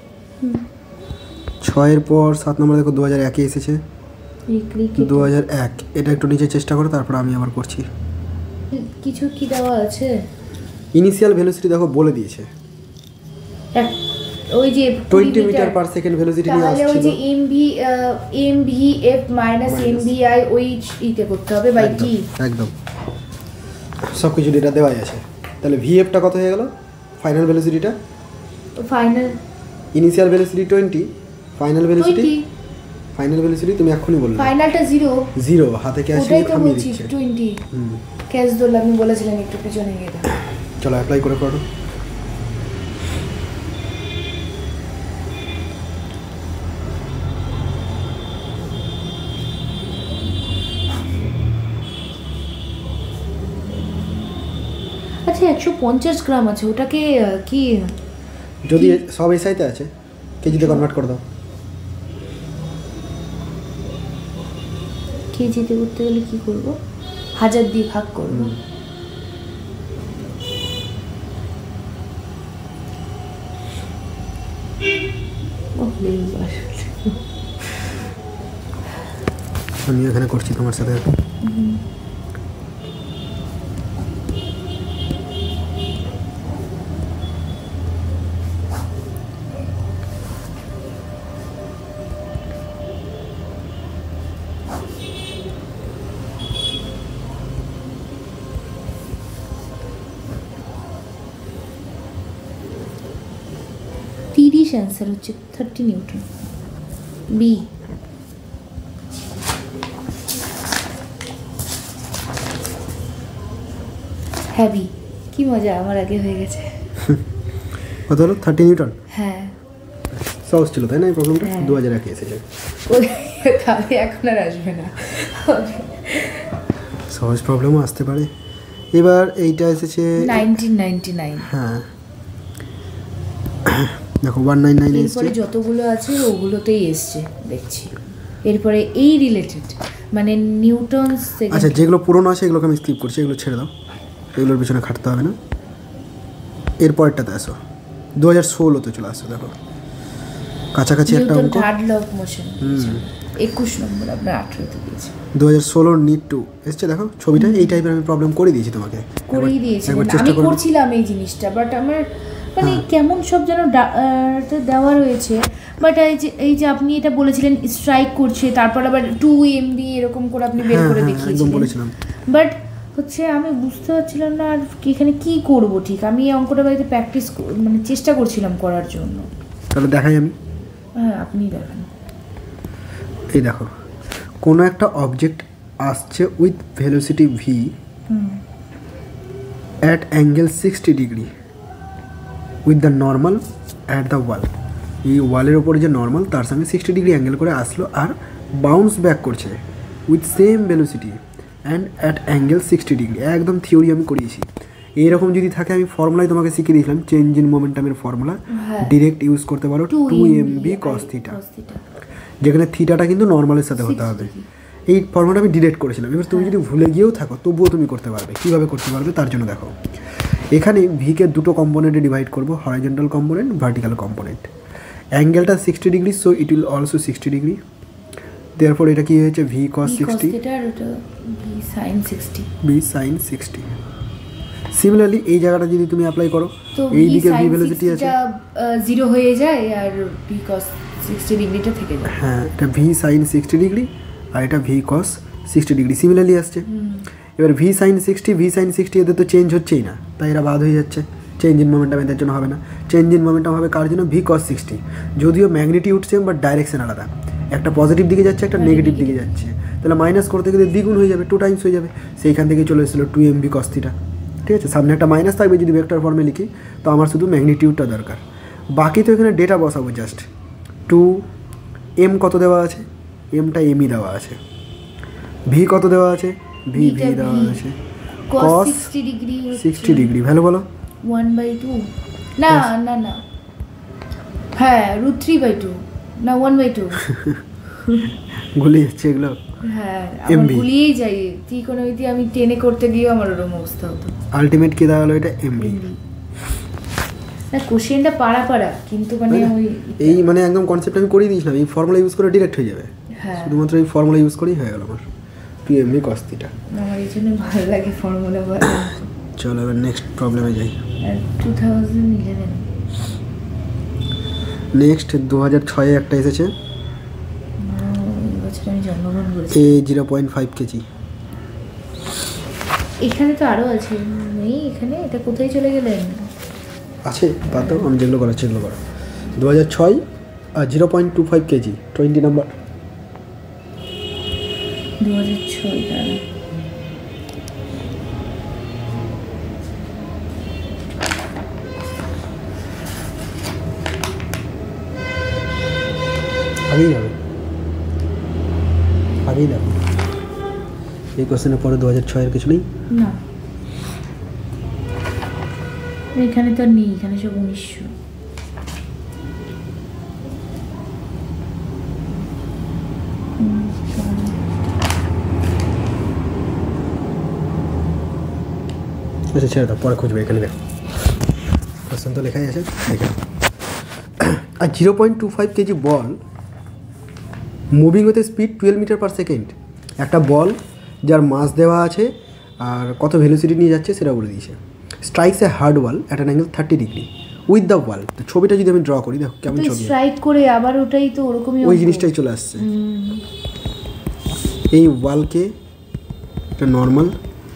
A: ছয়ের পর সাত নম্বর দেখো দু হাজার একে এসেছে দু হাজার এক এটা একটু নিচে চেষ্টা করো তারপর আমি আবার করছি
B: কিছু কি দেওয়া আছে
A: ইনিশিয়াল ভেলোসিটি দেখো বলে দিয়েছে
B: এক- ওই যে
A: twenty metre per second velocity নিয়ে
B: তাহলে ওই
A: আসছিল
B: যে এমভি এমভিএফ মাইনাস এমভিআই ওই ইতে করতে হবে বাই
A: একদম,
B: টি
A: একদম সব কিছু ডেটা দেওয়াই আছে তাহলে ভিএফটা কত হয়ে গেল ফাইনাল ভেলোসিটিটা
B: final
A: initial velocity twenty final velocity
B: twenty
A: final velocity তুমি এক্ষুনি বললে
B: ফাইনালটা জিরো
A: জিরো হাতে ক্যাশ
B: ওটাই
A: নিয়ে
B: তো
A: থামিয়ে
B: বলছি
A: দিচ্ছে
B: টোয়েন্টি
A: হুম
B: ক্যাশ দোল আমি বলেছিলাম একটু পিছনে গিয়ে দাও
A: চলো অ্যাপ্লাই করে করো
B: আচ্ছা একশো পঞ্চাশ গ্রাম আছে ওটাকে আহ, কি
A: যদি সব এসআইতে আছে কেজিতে কনভার্ট করে দাও
B: কেজিতে করতে গেলে কি করব হাজার দিয়ে ভাগ করব
A: আমি এখানে করছি তোমার সাথে
B: তিরিশ অ্যান্সার হচ্ছে থার্টি নিউটন বি হ্যাভি কি মজা আমার আগে হয়ে গেছে
A: কত হলো থার্টি নিউটন
B: হ্যাঁ
A: সহজ ছিল তাই না এই প্রবলেমটা
B: হ্যাঁ।
A: দু হাজার একে এসেছে
B: ওই তাহলে এখন আর আসবে না
A: সহজ প্রবলেমও আসতে পারে এবার এইটা এসেছে
B: নাইনটিন নাইনটি নাইন
A: হ্যাঁ দেখো ওয়ান নাইন নাইন এসেছে
B: এরপরে যতগুলো আছে ওগুলোতেই এসছে দেখছি এরপরে এই রিলেটেড মানে নিউটন
A: আচ্ছা যেগুলো পুরোনো আছে এগুলোকে আমি স্কিপ করছি এগুলো ছেড়ে দাও এগুলোর পিছনে খাটতে হবে না এরপরটাতে আসো দু হাজার ষোলোতে চলে আসো দেখো কাছাকাছি একটা
B: নিউটন
A: অঙ্ক
B: থার্ড ল অফ মোশন একুশ নম্বর আপনার আঠেরোতে দিয়েছে
A: দু হাজার ষোলোর নিট টু এসছে দেখো ছবিটা এই টাইপের আমি প্রবলেম করে দিয়েছি তোমাকে
B: করেই দিয়েছিলেন
A: একবার চেষ্টা
B: আমি
A: করো।
B: করছিলাম এই জিনিসটা বাট আমার মানে কেমন সব যেন ডা- আহ, তে দেওয়া রয়েছে বাট এই যে এই যে আপনি এটা বলেছিলেন স্ট্রাইক করছে তারপর আবার টু এমবি এরকম করে আপনি বের
A: হ্যাঁ,
B: করে
A: হ্যাঁ, একদম
B: দেখিয়েছিলেন
A: বলেছিলাম
B: বাট হচ্ছে আমি বুঝতে পারছিলাম না আর কি এখানে কি করব ঠিক আমি এই অঙ্কটা বাড়িতে প্র্যাকটিস মানে চেষ্টা করছিলাম করার জন্য
A: তাহলে দেখাই আমি
B: হ্যাঁ আপনি দেখেন
A: এই দেখো কোনো একটা অবজেক্ট আসছে with velocity v
B: hmm
A: at angle sixty degree with the normal at the wall এই ওয়ালের ওপরে যে নর্মাল তার সঙ্গে সিক্সটি ডিগ্রি অ্যাঙ্গেল করে আসলো আর বাউন্স ব্যাক করছে with same velocity and at angle sixty degree একদম থিওরি আমি করিয়েছি এইরকম যদি থাকে আমি ফর্মুলাই তোমাকে শিখিয়ে দিয়েছিলাম চেঞ্জ ইন মোমেন্টামের ফর্মুলা
B: হ্যাঁ।
A: ডিরেক্ট ইউজ করতে পারো
B: two
A: two m v cos theta যেখানে থিটাটা কিন্তু নর্মালের সাথে হতে হবে এই ফর্মুলাটা আমি ডিরেক্ট করেছিলাম এবার তুমি যদি ভুলে গিয়েও থাকো তবুও তুমি করতে পারবে কীভাবে করতে পারবে তার জন্য দেখো এখানে ভিকে দুটো কম্পোনেন্টে ডিভাইড করবো হরাইজন্টাল কম্পোনেন্ট ভার্টিক্যাল কম্পোনেন্ট অ্যাঙ্গেলটা sixty degree so it will also sixty degree therefore এটা কি হয়েছে v cos sixty
B: sine sixty
A: v sine sixty similarly এই জায়গাটা যদি তুমি অ্যাপ্লাই করো
B: তো
A: এই দিকে ভি ভেলোসিটি আছে
B: জিরো হয়ে যায় আর ভি কস সিক্সটি ডিগ্রিটা থেকে যায়
A: হ্যাঁ এটা ভি সাইন সিক্সটি ডিগ্রি আর এটা v cos sixty degree similarly আসছে এবার v sine sixty v sine sixty এদের তো চেঞ্জ হচ্ছেই না তাই এরা বাদ হয়ে যাচ্ছে চেঞ্জ ইন মোমেন্টাম এদের জন্য হবে না চেঞ্জ ইন মোমেন্টাম হবে কার জন্য ভি কস সিক্সটি যদিও ম্যাগনিটিউড সেম বাট ডাইরেকশন আলাদা একটা পজিটিভ দিকে যাচ্ছে একটা নেগেটিভ দিকে যাচ্ছে তাহলে মাইনাস করতে গেলে দ্বিগুণ হয়ে যাবে টু টাইমস হয়ে যাবে সেইখান থেকে চলে এসেছিলো two m v cos theta ঠিক আছে সামনে একটা মাইনাস থাকবে যদি ভেক্টর ফর্মে লিখি তো আমার শুধু ম্যাগনিটিউডটা দরকার বাকি তো এখানে ডেটা বসাবো জাস্ট টু এম কত দেওয়া আছে এমটা এমই দেওয়া আছে ভি কত দেওয়া আছে ভি ভি দেওয়া আছে
B: cos
A: cos
B: sixty degree
A: sixty degree value বলো
B: ওয়ান বাই টু না না না হ্যাঁ রুট থ্রি বাই টু না ওয়ান বাই টু
A: গুলি যাচ্ছে এগুলো
B: হ্যাঁ
A: M
B: আমার
A: B
B: ভুলিয়েই যাই ত্রিকোণমিতি আমি টেনে করতে গিয়েও আমার ওরকম অবস্থা হতো
A: আলটিমেট কি দেওয়া হলো এটা এমবি
B: না কোশ্চেনটা পাড়া পাড়া কিন্তু মানে ওই
A: এই মানে একদম কনসেপ্ট আমি করিয়ে দিয়েছিলাম, এই ফর্মুলা ইউজ করে ডিরেক্ট হয়ে যাবে।
B: হ্যাঁ
A: শুধুমাত্র এই ফর্মুলা ইউজ করেই হয়ে গেল আমার two m v cos theta.
B: আমার এই জন্য ভালো লাগে ফর্মুলা বলা।
A: চলো এবার নেক্সট প্রবলেমে যাই।
B: টু থাউজেন্ড ইলেভেন
A: নেক্সট দু হাজার ছয়ে একটা এসেছে,
B: এই বছর আমি জন্মগ্রহণ করেছি।
A: A zero point five kg.
B: এখানে তো আরও আছে, নেই এখানে, এটা কোথায় চলে গেলেন?
A: আছে বাদ দাও, আমি যেগুলো করাচ্ছি সেগুলো করো। দু হাজার ছয় আর zero point two five kg, twenty number.
B: দু হাজার ছয় দাঁড়া
A: আগেই হবে, আগেই দেখো এই কোশ্চেনের পরে দু হাজার ছয়ের কিছু নেই।
B: না এখানে তো আর নেই, এখানে সব উনিশশো।
A: আচ্ছা ছেড়ে দাও, পরে খুঁজবে, এখানে দেখো কোশ্চেন তো লেখাই আছে, দেখে নাও। আর zero point two five kg ball moving with speed twelve metre per second, একটা বল যার মাস দেওয়া আছে আর কত ভেলোসিটি নিয়ে যাচ্ছে সেটা বলে দিয়েছে। Strikes a hard wall at an angle thirty degree with the wall. তো ছবিটা যদি আমি ড্র করি, দেখো কেমন ছবি,
B: স্ট্রাইক করে আবার ওটাই তো ওরকমই
A: ওই জিনিসটাই চলে আসছে। এই ওয়ালকে একটা নর্মাল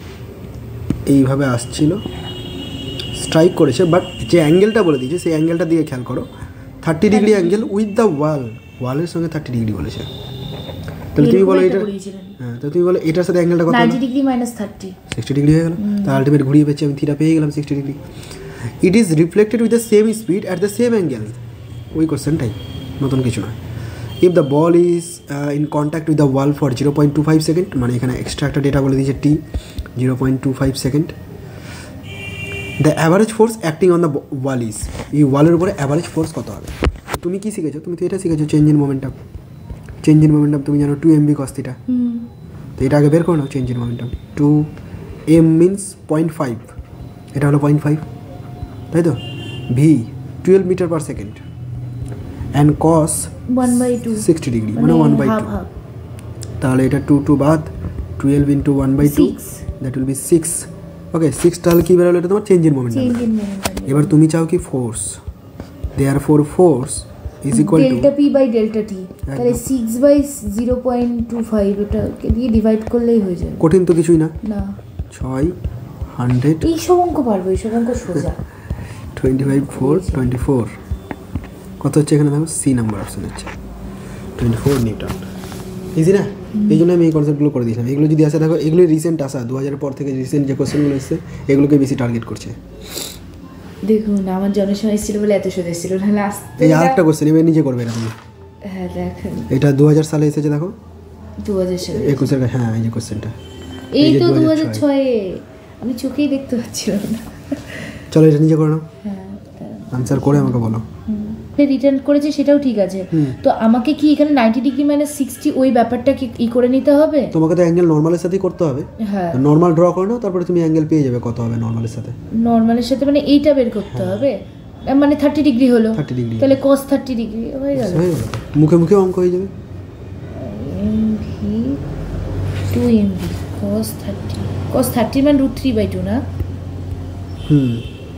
A: এইভাবে আসছিল, স্ট্রাইক করেছে, বাট যে অ্যাঙ্গেলটা বলে দিয়েছে সেই অ্যাঙ্গেলটার দিকে খেয়াল করো, thirty degree angle with the wall, ওয়ালের সঙ্গে থার্টি ডিগ্রি বলেছে। তাহলে তুমি বলো এটা, হ্যাঁ তো তুমি বলো এটার সাথে অ্যাঙ্গেলটা কত?
B: Ninety degree minus thirty,
A: sixty degree হয়ে গেল। তার আলটিমেট ঘুরিয়ে পেয়েছি আমি, থিটা পেয়ে গেলাম sixty degree. It is reflected with the same speed at the same angle, ওই কোশ্চেনটাই, নতুন কিছু নয়। If the ball is in contact with the wall for zero point two five second, মানে এখানে এক্সট্রা একটা ডেটা বলে দিয়েছে t, zero point two five second. The average force acting on the wall is, এই ওয়ালের উপরে অ্যাভারেজ ফোর্স কত হবে? তুমি কি শিখেছো? তুমি তো এটা শিখেছো change in momentum. Change in momentum তুমি জানো two m v cos theta, তো এটা আগে বের করে নাও। Change in momentum two m means point five, এটা হলো পয়েন্ট ফাইভ, তাই তো। V twelve metre per second and cos
B: one by two
A: sixty degree, মানে ওয়ান বাই টু। তাহলে এটা টু টু বাদ, twelve into one by two, that will be six. Okay, six তাহলে কী বেরোলো? এটা তোমার চেঞ্জ ইন মোমেন্টাম। এবার তুমি চাও কি force, therefore force is equal to
B: delta p by delta t, তাহলে six by zero point two five, এটাকে দিয়ে ডিভাইড করলেই হয়ে যাবে।
A: কঠিন তো কিছুই না,
B: না
A: ছয় হান্ড্রেড,
B: এইসব অঙ্ক পারবো, এইসব অঙ্ক সোজা।
A: Twenty five four twenty four কত হচ্ছে এখানে? দেখো সি নাম্বার অপশন হচ্ছে টোয়েন্টি ফোর নিউটন। ইজি না? এই জন্য আমি এই কনসেপ্টগুলো করে দিয়েছিলাম। এগুলো যদি আসে, দেখো এগুলো রিসেন্ট আসা, দু হাজারের পর থেকে রিসেন্ট যে কোশ্চেনগুলো এসছে এগুলোকে বেশি টার্গেট করছে।
B: দেখুন আমার জন্মের সময় এসেছিল বলে এত সোজা এসেছিল, নাহলে আসতে।
A: এই আরেকটা কোশ্চেন এবার নিজে করবে এটা তুমি।
B: হ্যাঁ দেখেন,
A: এটা দু হাজার সালে এসেছে, দেখো
B: দু হাজার সালে
A: একুশের, হ্যাঁ এই যে কোশ্চেনটা,
B: এই তো দু হাজার ছয়ে, আমি চোখেই দেখতে পাচ্ছিলাম না।
A: চলো এটা নিজে করে নাও,
B: হ্যাঁ
A: আনসার করে আমাকে বলো।
B: রিটার্ন করেছে সেটাও ঠিক আছে, তো আমাকে কি এখানে নাইনটি ডিগ্রি মাইনাস সিক্সটি ওই ব্যাপারটা কি ই করে নিতে হবে?
A: তোমাকে তো অ্যাঙ্গেল নর্মালের সাথেই করতে হবে।
B: হ্যাঁ
A: নর্মাল ড্র করে নাও, তারপরে তুমি অ্যাঙ্গেল পেয়ে যাবে কত হবে নর্মালের সাথে।
B: নর্মালের সাথে মানে এইটা বের করতে হবে, মানে থার্টি ডিগ্রি হলো,
A: থার্টি ডিগ্রি,
B: তাহলে কস থার্টি ডিগ্রি হয়ে গেল,
A: মুখে মুখে অঙ্ক হয়ে যাবে।
B: M V two m v cos thirty, cos thirty মানে রুট থ্রি বাই টু না?
A: হুম,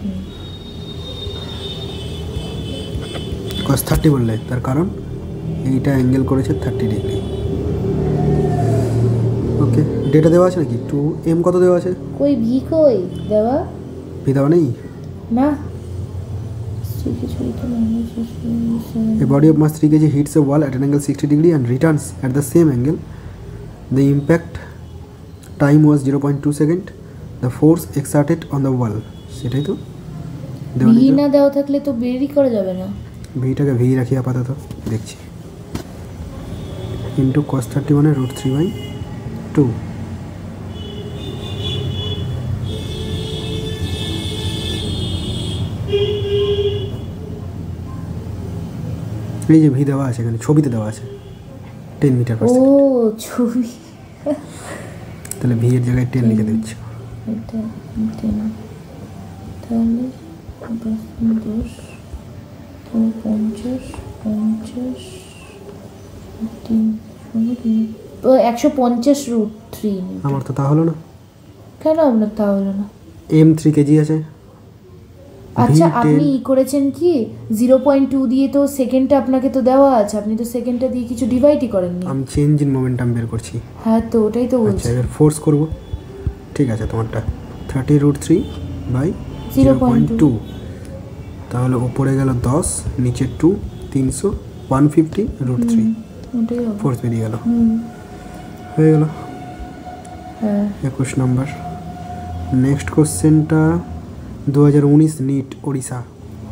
A: কস থার্টি বললে তার কারণ এইটা অ্যাঙ্গেল করেছে থার্টি ডিগ্রি। ওকে, ডেটা দেওয়া আছে নাকি? টু এম কত দেওয়া আছে?
B: কই ভি কই দেওয়া?
A: ভি দেওয়া নেই
B: না।
A: A body of mass three kilograms hits a wall at an angle sixty degree and returns at the same angle. The impact time was zero point two second. The force exerted on the wall. সেটাই তো
B: ভি না দেওয়া থাকলে তো বেরই করা যাবে না।
A: ভিটাকে ভি রাখি আপাতত, দেখছি। ইন্টু কস থার্টি মানে রুট থ্রি বাই টু। এই যে ভি দেওয়া আছে এখানে, ছবিতে দেওয়া আছে টেন মিটার পার সেকেন্ড।
B: ও ছবি,
A: তাহলে ভি এর জায়গায় টেন লিখে দিচ্ছি।
B: এটা টেন, তাহলে দশ ও পঞ্চাশ পঞ্চাশ তিন ও একশো পঞ্চাশ রুট থ্রি।
A: আমার তো তা হলো না।
B: কেন আপনার তা হলো না?
A: এম থ্রি কেজি আছে।
B: আচ্ছা আপনি ই করেছেন কি জিরো পয়েন্ট টু দিয়ে, তো সেকেন্ডটা আপনাকে তো দেওয়া আছে, আপনি তো সেকেন্ডটা দিয়ে কিছু ডিভাইডই করেননি।
A: আমি চেঞ্জ ইন মোমেন্টাম বের করছি।
B: হ্যাঁ তো ওটাই তো বলছি।
A: আচ্ছা এবার ফোর্স করব। ঠিক আছে, তোমারটা thirty root three by
B: zero point two,
A: তাহলে ওপরে গেল দশ, নিচে টু, তিনশো, ওয়ান ফিফটি রুট থ্রি,
B: ওটাই হবে।
A: ফোর্স বেরিয়ে গেল,
B: হুম
A: হয়ে গেল
B: হ্যাঁ।
A: একুশ নম্বর। নেক্সট কোশ্চেনটা দু হাজার উনিশ নিট ওড়িশা,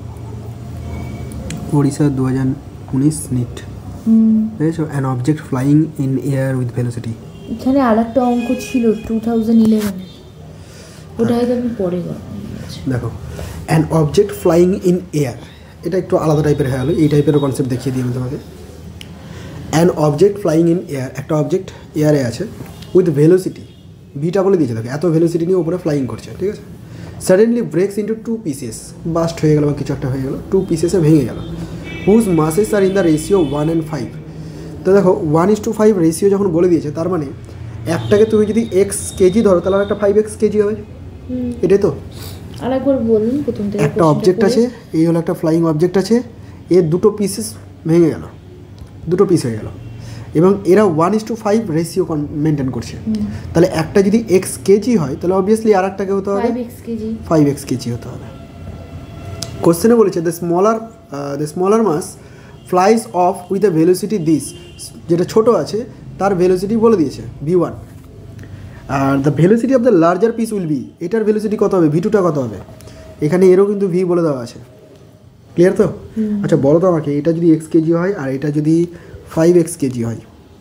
A: ওড়িশা দু হাজার উনিশ নিট। বুঝেছো? An object flying in air with velocity.
B: এখানে আর একটা অঙ্ক ছিল টু থাউজেন্ড ইলেভেনে, ওটা হয়তো আমি পরে গেলাম।
A: দেখো an object flying in air, এটা একটু আলাদা টাইপের হয়ে গেলো, এই টাইপেরও কনসেপ্ট দেখিয়ে দিই আমি তোমাকে। An object flying in air, একটা অবজেক্ট এয়ারে আছে উইথ ভেলোসিটি, ভিটা বলে দিয়েছে, দেখো এত ভেলোসিটি নিয়ে উপরে ফ্লাইং করছে, ঠিক আছে। Suddenly breaks into two pieces, burst হয়ে গেল বা কিছু একটা হয়ে গেলো, টু পিসেসে ভেঙে গেল। Whose masses are in the ratio one and five. তো দেখো one is to five ratio যখন বলে দিয়েছে, তার মানে একটাকে তুমি যদি এক্স কেজি ধরো তাহলে একটা ফাইভ এক্স কেজি হবে, এটাই তো।
B: আরেকবার বলুন প্রথম থেকে।
A: একটা অবজেক্ট আছে, এই হলো একটা ফ্লাইং অবজেক্ট আছে, এর দুটো পিসেস ভেঙে গেল, দুটো পিস হয়ে গেল, এবং এরা one is to five ratio maintain করছে। তাহলে একটা যদি এক্স কেজি হয় তাহলে অবভিয়াসলি আর একটাকে হতে হবে
B: five x kg,
A: five x kg হতে হবে। কোশ্চেনে বলেছে the smaller the smaller mass flies off with the velocity this, যেটা ছোট আছে তার ভেলোসিটি বলে দিয়েছে ভি ওয়ান, আর the velocity of the larger piece will be, এটার ভেলোসিটি কত হবে, ভি টুটা কত হবে, এখানে এরও কিন্তু ভি বলে দেওয়া আছে। ক্লিয়ার তো? আচ্ছা বলো তো আমাকে, এটা যদি এক্স কেজি হয় আর এটা যদি ফাইভ এক্স কেজি হয়,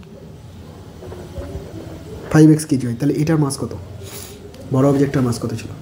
A: ফাইভ এক্স কেজি হয়, তাহলে এটার মাস কত, বড় অবজেক্টের মাস কত ছিল?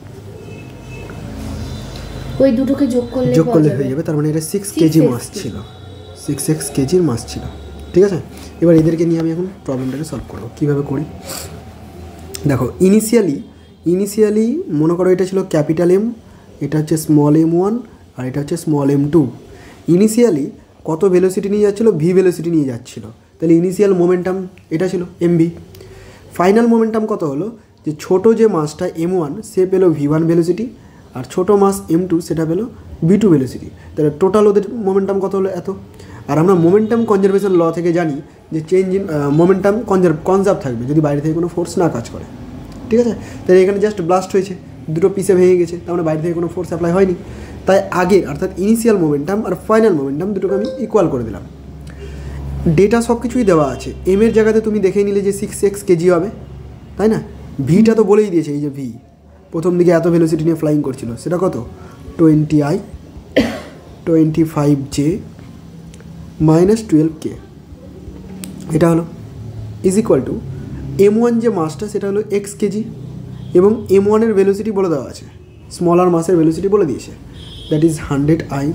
B: ওই দুটোকে যোগ করলে
A: যোগ করলে হয়ে যাবে, তার মানে এটা সিক্স কেজি মাস ছিল, সিক্স এক্স কেজির মাস ছিল, ঠিক আছে। এবার এদেরকে নিয়ে আমি এখন প্রবলেমটাকে সলভ করবো। কীভাবে করি দেখো, ইনিশিয়ালি ইনিশিয়ালি মনে করো এটা ছিল ক্যাপিটাল এম, এটা হচ্ছে স্মল এম ওয়ান, আর এটা হচ্ছে স্মল এম টু। ইনিশিয়ালি কত ভেলোসিটি নিয়ে যাচ্ছিলো, ভি ভেলোসিটি নিয়ে যাচ্ছিলো, তাহলে ইনিশিয়াল মোমেন্টাম এটা ছিল এম ভি। ফাইনাল মোমেন্টাম কত হলো, যে ছোটো যে মাসটা এম ওয়ান সে পেলো ভি ওয়ান ভেলোসিটি, আর ছোটো মাস এম টু সেটা পেলো ভি টু ভেলোসিটি। তাহলে টোটাল ওদের মোমেন্টাম কত হলো, এত। আর আমরা মোমেন্টাম কনজারভেশন ল থেকে জানি যে change in momentum conserve conserve থাকবে যদি বাইরে থেকে কোনো ফোর্স না কাজ করে, ঠিক আছে। তাহলে এখানে জাস্ট ব্লাস্ট হয়েছে, দুটো পিসে ভেঙে গেছে, তার মানে বাইরে থেকে কোনো ফোর্স অ্যাপ্লাই হয়নি, তাই আগে অর্থাৎ ইনিশিয়াল মোমেন্টাম আর ফাইনাল মোমেন্টাম দুটোকে আমি ইকুয়াল করে দিলাম। ডেটা সব কিছুই দেওয়া আছে, এম এর জায়গাতে তুমি দেখে নিলে যে সিক্স এক্স কেজি হবে, তাই না। ভিটা তো বলেই দিয়েছে, এই যে ভি প্রথম দিকে এত ভেলোসিটি নিয়ে ফ্লাইং করছিল, সেটা কত, twenty i twenty five j minus twelve k, এটা হলো is equal to m one যে মাসটা সেটা হলো এক্স কেজি, এবং এম ওয়ানের ভেলোসিটি বলে দেওয়া আছে, স্মলার মাসের ভেলোসিটি বলে দিয়েছে, that is hundred i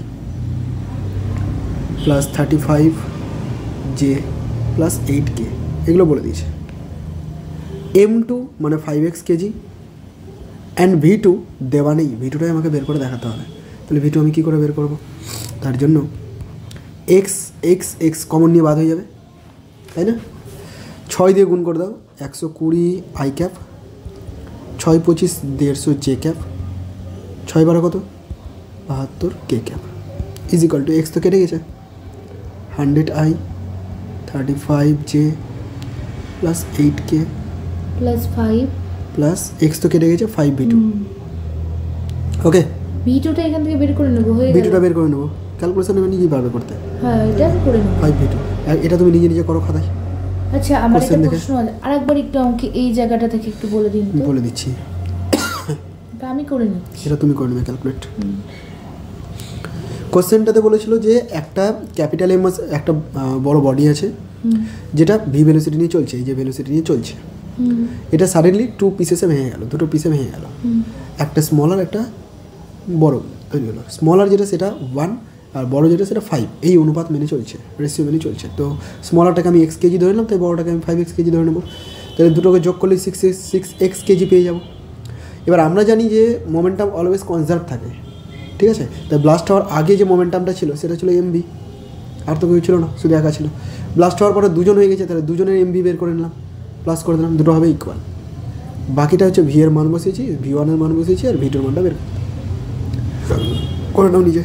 A: plus thirty five j plus eight k, এগুলো বলে দিয়েছে। এম টু মানে five x kg, and v two দেওয়া নেই, ভি টুটাই আমাকে বের করে দেখাতে হবে। তাহলে ভি টু আমি কী করে বের করবো, তার জন্য এক্স এক্স এক্স কমন নিয়ে বাদ হয়ে যাবে, তাই না। ছয় দিয়ে গুণ করে দাও, একশো কুড়ি আই ক্যাপ, ছয় পঁচিশ দেড়শো জে ক্যাপ, ছয় বারো কত, বাহাত্তর k cap, is equal to x তো কেটে গেছে, hundred i thirty five j plus eight k
B: plus five
A: plus x তো কেটে গেছে, five v two. Okay,
B: v টুটা এখান থেকে বের করে নেবো, হয়ে
A: ভি টুটা বের করে নেবো, ক্যালকুলেশন আমি নিজেই পারবে করতে।
B: হ্যাঁ এটা আমি করে নেবো,
A: ফাইভ ভি টু, আর এটা তুমি নিজে নিজে করো খাতায়।
B: আচ্ছা আমার একটা
A: Question দেখে।
B: প্রশ্ন আছে, আরেকবার একটু আমাকে এই জায়গাটা থেকে একটু বলে দিন তো।
A: বলে দিচ্ছি,
B: এটা আমি করে নিচ্ছি।
A: এটা তুমি করে নেবে ক্যালকুলেট। কোশ্চেনটাতে বলেছিল যে একটা ক্যাপিটাল এম একটা আহ, বড় বডি আছে যেটা ভি ভেলোসিটি নিয়ে চলছে, এই যে ভেলোসিটি নিয়ে চলছে, এটা সাডেনলি টু পিসেসে ভেঙে গেল, দুটো পিসে ভেঙে গেল, একটা স্মলার একটা বড় তৈরি হলো। স্মলার যেটা সেটা ওয়ান আর বড় যেটা সেটা ফাইভ, এই অনুপাত মেনে চলছে, রেশিও মেনে চলছে। তো স্মলারটাকে আমি এক্স কেজি ধরে নিলাম, তাই বড়টাকে আমি ফাইভ এক্স কেজি ধরে নেবো, তাহলে দুটোকে যোগ করলে সিক্স সিক্স এক্স কেজি পেয়ে যাবো। এবার আমরা জানি যে মোমেন্টাম অলওয়েজ কনজার্ভ থাকে, ঠিক আছে? তাই ব্লাস্ট হওয়ার আগে যে মোমেন্টামটা ছিল সেটা ছিল এমভি, আর তো কেউ ছিল না, শুধু একা ছিল। ব্লাস্ট হওয়ার পরে দুজন হয়ে গেছে, তাহলে দুজনের এমভি বের করে নিলাম, প্লাস করে দিলাম, দুটো হবে ইকুয়াল। বাকিটা হচ্ছে ভি এর মান বসিয়েছি, ভি ওয়ানের মান বসিয়েছি, আর ভি টুর মানটা বের করে নাও নিজে।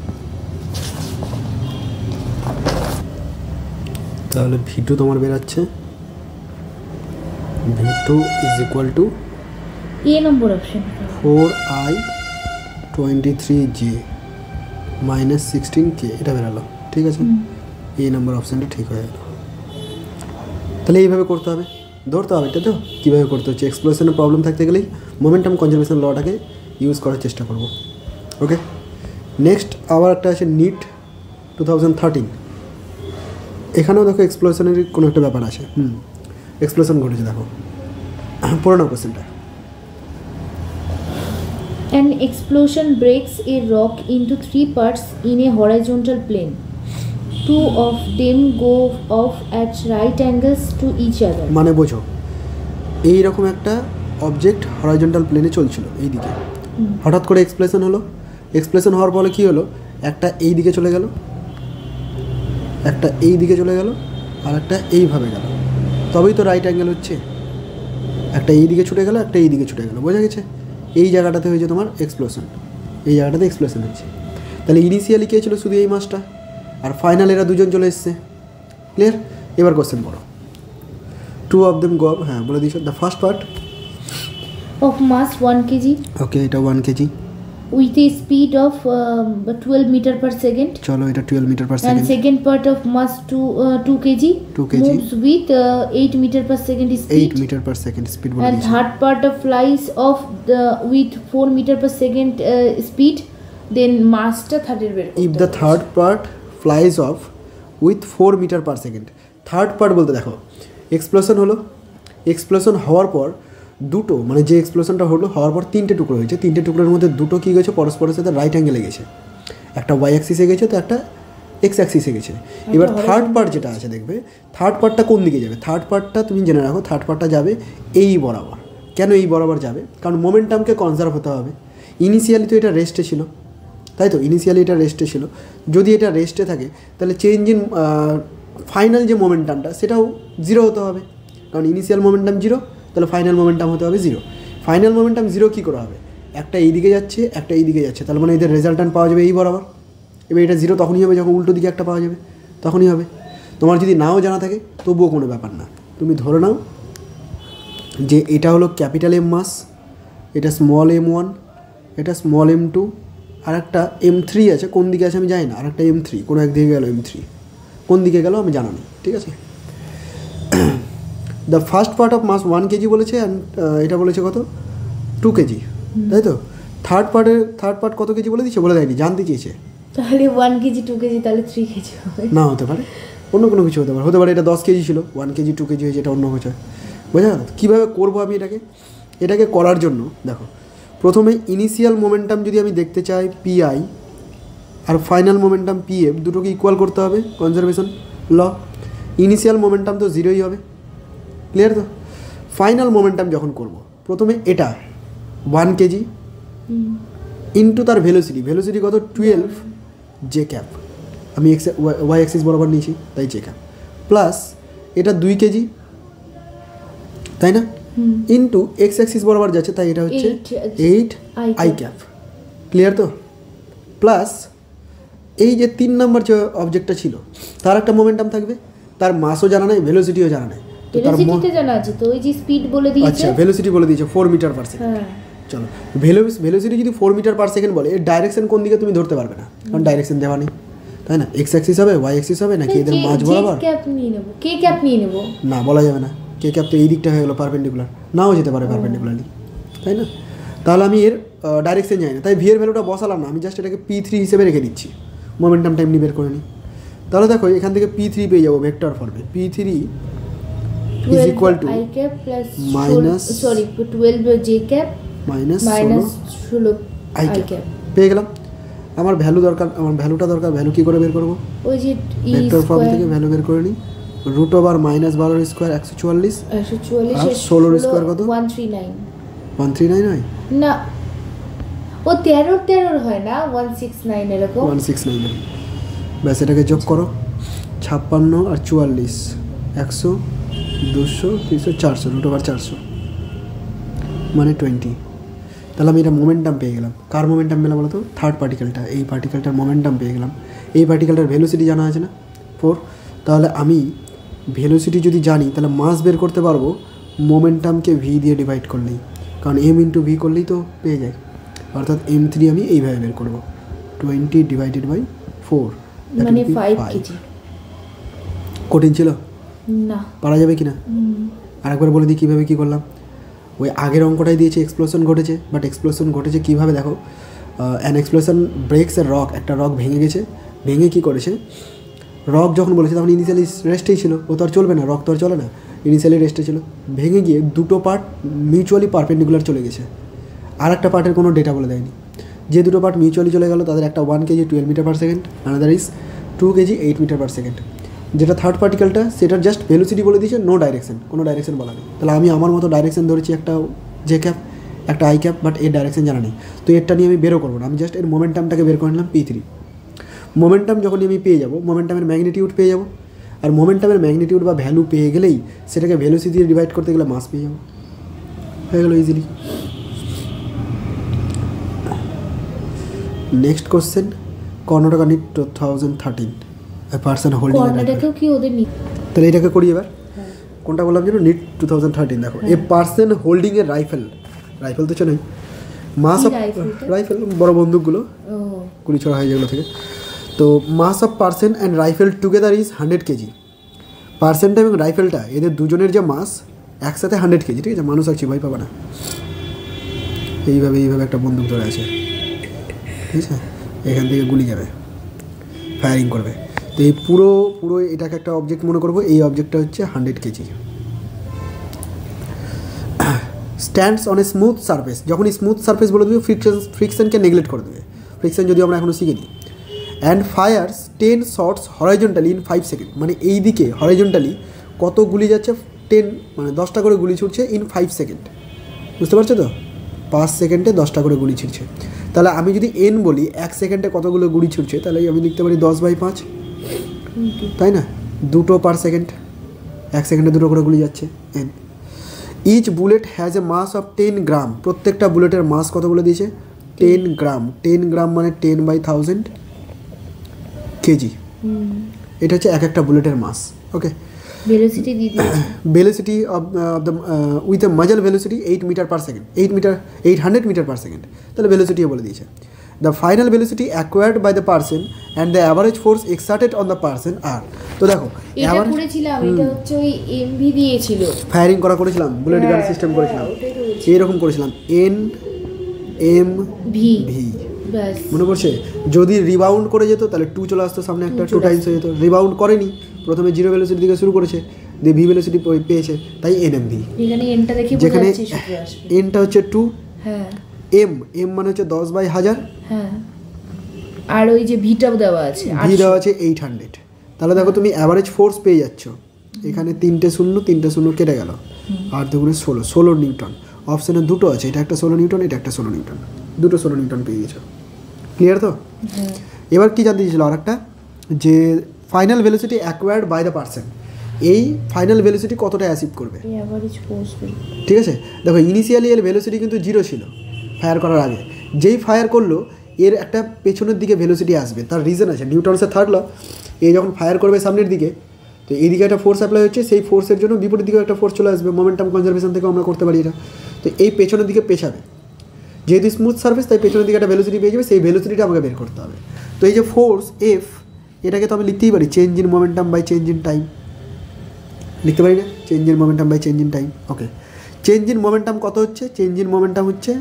A: তাহলে ভি টু তোমার বেরাচ্ছে, v two is equal to
B: A number option
A: four i twenty three j minus sixteen k, এটা বেরালো। ঠিক আছে, এই নম্বর অপশানটা ঠিক হয়ে গেল। তাহলে এইভাবে করতে হবে, ধরতে হবে, এটা তো কীভাবে করতে হচ্ছে। এক্সপ্লোশনের প্রবলেম থাকতে গেলেই মোমেন্টাম কনজারভেশন লটাকে ইউজ করার চেষ্টা করব। ওকে, নেক্সট আবার একটা আছে নিট টু থাউজেন্ড থার্টিন। এখানেও দেখো এক্সপ্লোশনের কোনো একটা ব্যাপার আছে। হুম, এক্সপ্লোশন ঘটেছে, দেখো পুরোনো কোশ্চেনটা।
B: An explosion breaks a rock into three parts in a horizontal plane. Two of them go off at right angles to each other.
A: মানে বোঝো, এই রকম একটা অবজেক্ট হরাইজন্টাল প্লেনে চলছিল এই দিকে, হঠাৎ করে এক্সপ্লোশন হলো। এক্সপ্লোশন হওয়ার ফলে কী হলো, একটা এই দিকে চলে গেল, একটা এই দিকে চলে গেল, আর একটা এইভাবে গেল, তবেই তো রাইট অ্যাঙ্গেল হচ্ছে। একটা এই দিকে ছুটে গেল, একটা এই দিকে ছুটে গেল, বোঝা গেছে? এই জায়গাটাতে হয়েছে তোমার এক্সপ্লোশন, এই জায়গাটাতে এক্সপ্লোশন হয়েছে। তাহলে ইনিশিয়ালি কে ছিল শুধু এই মাসটা, আর ফাইনাল এরা দুজন চলে এসছে। ক্লিয়ার? এবার কোশ্চেন পড়ো। টু অফ দেম গো, হ্যাঁ বলে দিয়েছো। The first part
B: of mass one kilogram
A: okay, এটা one kg,
B: with a speed of um, twelve meter per second.
A: চলো এটা twelve metre per
B: And
A: second.
B: second part of mass two uh, two kilogram
A: two kilograms.
B: moves with uh, eight meter per second speed.
A: Eight metre per second speed বলে
B: And
A: দিয়েছো।
B: third part of flies off the with four meter per second uh, speed. Then massটা থার্ডের বের করতে
A: if the third part flies off with four metre per second. Third part বলতে দেখো এক্সপ্লোশন হলো, এক্সপ্লোশন হওয়ার পর দুটো, মানে যে এক্সপ্লোশনটা হলো হওয়ার পর তিনটে টুকরো হয়েছে, তিনটে টুকরোর মধ্যে দুটো কী গেছে পরস্পরের সাথে রাইট অ্যাঙ্গেলে গেছে, একটা ওয়াই অ্যাক্সিসে গেছে, তো একটা এক্স অ্যাক্সিসে গেছে। এবার থার্ড পার্ট যেটা আছে দেখবে, থার্ড পার্টটা কোন দিকে যাবে, থার্ড পার্টটা তুমি জেনে রাখো, থার্ড পার্টটা যাবে এই বরাবর। কেন এই বরাবর যাবে? কারণ মোমেন্টামকে কনজার্ভ হতে হবে। ইনিশিয়ালি তো এটা রেস্টে ছিল, তাই তো? ইনিশিয়ালি এটা রেস্টে ছিল, যদি এটা রেস্টে থাকে তাহলে চেঞ্জ ইন ফাইনাল যে মোমেন্টামটা সেটাও জিরো হতে হবে, কারণ ইনিশিয়াল মোমেন্টাম জিরো, তাহলে ফাইনাল মোমেন্টাম হতে হবে জিরো। ফাইনাল মোমেন্টাম জিরো কী করে হবে? একটা এই দিকে যাচ্ছে, একটা এই দিকে যাচ্ছে, তাহলে মানে এদের রেজাল্টান্ট পাওয়া যাবে এই বরাবর। এবার এটা জিরো তখনই হবে যখন উল্টো দিকে একটা পাওয়া যাবে, তখনই হবে। তোমার যদি নাও জানা থাকে তবুও কোনো ব্যাপার না, তুমি ধরে নাও যে এটা হলো ক্যাপিটাল এম মাস, এটা স্মল এম ওয়ান, এটা স্মল এম টু, আর একটা এম থ্রি আছে, কোন দিকে আছে আমি জানি না, আর একটা এম থ্রি কোনো একদিকে গেল, এম থ্রি কোন দিকে গেল আমি জানা নেই। ঠিক আছে, the first part of mass one kg বলেছে, অ্যান্ড এটা বলেছে কত, টু কেজি, তাই তো? থার্ড পার্টের থার্ড পার্ট কত কেজি বলে দিচ্ছে, বলে দেয়নি, জানতে চেয়েছে।
B: তাহলে ওয়ান কেজি টু কেজি তাহলে থ্রি কেজি হবে
A: না, হতে পারে অন্য কোনো কিছু হতে পারে, হতে পারে এটা দশ কেজি ছিল, ওয়ান কেজি টু কেজি হয়েছে, এটা অন্য কিছু। বোঝা গেল? কীভাবে করবো আমি এটাকে? এটাকে করার জন্য দেখো, প্রথমে ইনিশিয়াল মোমেন্টাম যদি আমি দেখতে চাই পিআই আর ফাইনাল মোমেন্টাম পিএফ, দুটোকে ইকুয়াল করতে হবে কনজারভেশন ল। ইনিশিয়াল মোমেন্টাম তো জিরোই হবে, ক্লিয়ার তো? ফাইনাল মোমেন্টাম যখন করব, প্রথমে এটা ওয়ান কেজি ইন্টু তার ভেলোসিটি, ভেলোসিটি কত, টুয়েলভ জে ক্যাপ, আমি এক্স ওয়াই অ্যাক্সিস বরাবর নিয়েছি তাই জে ক্যাপ, প্লাস এটা দুই কেজি, তাই না, ইন্টু এক্স অ্যাক্সিস বরাবর যাচ্ছে, তাই এটা হচ্ছে এইট আই ক্যাপ, ক্লিয়ার তো? প্লাস এই যে তিন নম্বর যে অবজেক্টটা ছিল তার একটা মোমেন্টাম থাকবে, তার মাসও জানা নাই, ভেলোসিটিও জানা নাই, তো তার
B: ভেলোসিটিতে জানা আছে তো, ওই যে স্পিড বলে দিয়েছে।
A: আচ্ছা, ভেলোসিটি বলে দিয়েছে ফোর মিটার পার সেকেন্ড। চলো, ভেলো ভেলোসিটি যদি ফোর মিটার পার সেকেন্ড বলে, এর ডাইরেকশন কোন দিকে তুমি ধরতে পারবে না, কারণ ডাইরেকশন দেওয়া নেই, তাই না? এক্স অ্যাক্সিস হবে, ওয়াই অ্যাক্সিস হবে, নাকি এদের মাঝ বরাবর?
B: ক্যাপ নিয়ে নেব, কে ক্যাপ নিয়ে নেব
A: না, বলা যাবে না, কে ক্যাপ তো এই দিকটা হয়ে গেলো পারপেন্ডিকুলার, নাও যেতে পারে পারপেন্ডিকুলারলি, তাই না? তাহলে আমি এর ডাইরেকশন যাই না, তাই ভি এর ভ্যালুটা বসালাম না, আমি জাস্ট এটাকে পি থ্রি হিসেবে রেখে দিচ্ছি, মোমেন্টামটা এমনি বের করে নিই। তাহলে দেখো এখান থেকে পি থ্রি পেয়ে যাবো ভেক্টর ফর্মে, P three is equal to minus
B: sorry twelve J cap
A: minus
B: minus ষোলো
A: আই ক্যাপ পেয়ে গেলাম। আমার ভ্যালু দরকার, আমার ভ্যালুটা দরকার, ভ্যালু কী করে বের করবো?
B: ওই যে
A: ভেক্টর ফর্ম থেকে ভ্যালু বের করে নিই, রুট ওভার মাইনাস বারোর স্কোয়ার একশো চুয়াল্লিশ,
B: একশো চুয়াল্লিশ
A: আর ষোলোর স্কোয়ার কত,
B: one three nine
A: one three nine হয়
B: না ও তেরো তেরোর হয় না ওয়ান সিক্স নাইন এরকম
A: ওয়ান সিক্স নাইন ব্যাস এটাকে যোগ করো ছাপ্পান্ন আর চুয়াল্লিশ একশো দুশো তিনশো চারশো রুট ওভার চারশো মানে টোয়েন্টি। তাহলে আমি এটা মোমেন্টাম পেয়ে গেলাম। কার মোমেন্টাম পেলাম বলো তো? থার্ড পার্টিকেলটা, এই পার্টিকেলটার মোমেন্টাম পেয়ে গেলাম। এই পার্টিকেলটার ভেলোসিটি জানা আছে না ফোর, তাহলে আমি ভেলোসিটি যদি জানি তাহলে মাস বের করতে পারবো মোমেন্টামকে ভি দিয়ে ডিভাইড করলেই, কারণ এম ইন্টু ভি করলেই তো পেয়ে যায়। অর্থাৎ এম থ্রি আমি এইভাবে বের করবো টোয়েন্টি ডিভাইডেড বাই ফোর
B: মানে ফাইভ কেজি।
A: কঠিন ছিল
B: না,
A: পারা যাবে কি না? আর একবার বলে দিই কীভাবে কী করলাম। ওই আগের অঙ্কটাই দিয়েছে এক্সপ্লোশন ঘটেছে, বাট এক্সপ্লোশন ঘটেছে কীভাবে দেখো, অ্যান এক্সপ্লোশন ব্রেকস এর রক, একটা রক ভেঙে গেছে, ভেঙে কী করেছে, রক যখন বলেছে তখন ইনিশিয়ালি রেস্টেই ছিল, ও তো আর চলবে না, রক তো আর চলে না, ইনিশিয়ালি রেস্টে ছিল, ভেঙে গিয়ে দুটো পার্ট মিউচুয়ালি পারপেন্ডিকুলার চলে গেছে, আর একটা পার্টের কোনো ডেটা বলে দেয়নি। যে দুটো পার্ট মিউচুয়ালি চলে গেল তাদের একটা one kg twelve metre per second, another is two kg eight metre per second. যেটা থার্ড পার্টিকেলটা সেটার জাস্ট ভেলোসিটি বলে দিয়েছে, নো ডাইরেকশন, কোনো ডাইরেকশন বলা নেই। তাহলে আমি আমার মতো ডাইরেকশন ধরেছি, একটা জে ক্যাপ একটা আই ক্যাপ, বাট এর ডাইরেকশন জানা নেই, তো এরটা নিয়ে আমি বেরো করবো না, আমি জাস্ট এর মোমেন্টামটাকে বের করে নিলাম পি থ্রি। মোমেন্টাম যখনই আমি পেয়ে যাবো, মোমেন্টামের ম্যাগনিটিউড পেয়ে যাবো, আর মোমেন্টামের ম্যাগনিটিউড বা ভ্যালু পেয়ে গেলেই সেটাকে ভেলোসিটি দিয়ে ডিভাইড করতে গেলে মাস পেয়ে যাবো, হয়ে গেলো easily. Next question, Karnataka NEET two thousand thirteen person holding,
B: কর্ণাটকেও কি ওদের নিট?
A: তাহলে এটাকে করি এবার। কোনটা বললাম যেন, নিট টু থাউজেন্ড থার্টিন। দেখো a person holding a rifle, rifle তো চেনই, মাস অফ রাইফেল বড় বন্দুকগুলো গুলি ছড়া হয় যেগুলো থেকে। তো mass of person and rifle together is hundred kg. পার্সনটা এবং রাইফেলটা এদের দুজনের যে মাস একসাথে হান্ড্রেড কেজি, ঠিক আছে? মানুষ আছে ভয় পাবে না, এইভাবে এইভাবে একটা বন্দুক ধরে আছে, ঠিক আছে? এখান থেকে গুলি যাবে, ফায়ারিং করবে। তো এই পুরো পুরো এটাকে একটা অবজেক্ট মনে করবো, এই অবজেক্টটা হচ্ছে hundred kg. Stands on a smooth surface, যখন স্মুথ সারফেস বলে দেবে ফ্রিকশন, ফ্রিকশনকে নেগলেক্ট করে দেবে, ফ্রিকশন যদিও আমরা এখনও শিখিনি। And fires ten shots horizontally in five second, মানে এই দিকে হরাইজন্টালি কত গুলি যাচ্ছে, টেন মানে দশটা করে গুলি ছুটছে ইন ফাইভ সেকেন্ড, বুঝতে পারছো তো? পাঁচ সেকেন্ডে দশটা করে গুলি ছুটছে। তাহলে আমি যদি এন বলি এক সেকেন্ডে কতগুলো গুলি ছুটছে, তাহলে আমি লিখতে পারি দশ বাই পাঁচ, তাই না? দুটো পার সেকেন্ড, এক সেকেন্ডে দুটো করে গুলি যাচ্ছে, এন। Each bullet has a mass of ten gram, প্রত্যেকটা বুলেটের মাস কত বলে দিয়েছে? টেন গ্রাম। টেন গ্রাম মানে টেন বাই থাউজেন্ড কেজি, এটা হচ্ছে এক একটা বুলেটের মাস। ওকে,
B: ভেলোসিটি দিয়ে দিয়েছে,
A: velocity of of the with a muzzle velocity eight metre per second, eight metre eight hundred metre per second, তাহলে ভেলোসিটিও বলে দিয়েছে। The final velocity acquired by the person and the average force exerted on the person are. তো দেখো
B: এটা করেছিলাম, এটা হচ্ছে ওই এমভি দিয়েছিল,
A: ফায়ারিং করা করেছিলাম, বুলেট গান সিস্টেম করেছিলাম, এইরকম করেছিলাম, এন এম ভি ভি, মনে পড়ছে? যদি রিবাউন্ড করে যেত তাহলে টু চলে আসতো সামনে, একটা টু টাইমস হয়ে যেত। রিবাউন্ড করেনি, প্রথমে জিরো ভেলোসিটি দিকে শুরু করেছে, দিয়ে ভি ভেলোসিটি পেয়েছে, তাই এন এম ভি।
B: এখানে এনটা দেখে
A: যেখানে এনটা হচ্ছে টু,
B: হ্যাঁ,
A: এম এম মানে হচ্ছে দশ বাই হাজার,
B: হ্যাঁ, আর ওই যে ভিটাও দেওয়া আছে,
A: ভি দেওয়া আছে এইট হান্ড্রেড। তাহলে দেখো তুমি অ্যাভারেজ ফোর্স পেয়ে যাচ্ছ, এখানে তিনটে শূন্য তিনটে শূন্য কেটে গেল, আর দুগুণে ষোলো, ষোলো নিউটন। অপশানে দুটো আছে, এটা একটা ষোলো নিউটন, এটা একটা ষোলো নিউটন, দুটো ষোলো নিউটন পেয়ে গেছো। ক্লিয়ার তো? এবার কি জানতে চেয়েছিল আর একটা, যে final velocity acquired by the person, এই ফাইনাল ভেলোসিটি কতটা অ্যাচিভ করবে, ঠিক আছে? দেখো ইনিশিয়ালি এর ভেলোসিটি কিন্তু জিরো ছিল ফায়ার করার আগে, যেই ফায়ার করলো এর একটা পেছনের দিকে ভেলোসিটি আসবে, তার রিজন আছে, নিউটনসের থার্ড ল। এ যখন ফায়ার করবে সামনের দিকে, তো এইদিকে একটা ফোর্স অ্যাপ্লাই হচ্ছে, সেই ফোর্সের জন্য বিপরীত দিকে একটা ফোর্স চলে আসবে, মোমেন্টাম কনজারভেশন থেকে আমরা করতে পারি এটা। তো এই পেছনের দিকে পেছাবে, যেহেতু স্মুথ সার্ফেস তাই পেছনের দিকে একটা ভেলোসিটি পেয়ে যাবে, সেই ভেলোসিটিটা আমাকে বের করতে হবে। তো এই যে ফোর্স এফ, এটাকে তো আমি লিখতেই পারি change in momentum by change in time, লিখতে পারি না? Change in momentum by change in time. Okay, change in momentum কত হচ্ছে? চেঞ্জ ইন মোমেন্টাম হচ্ছে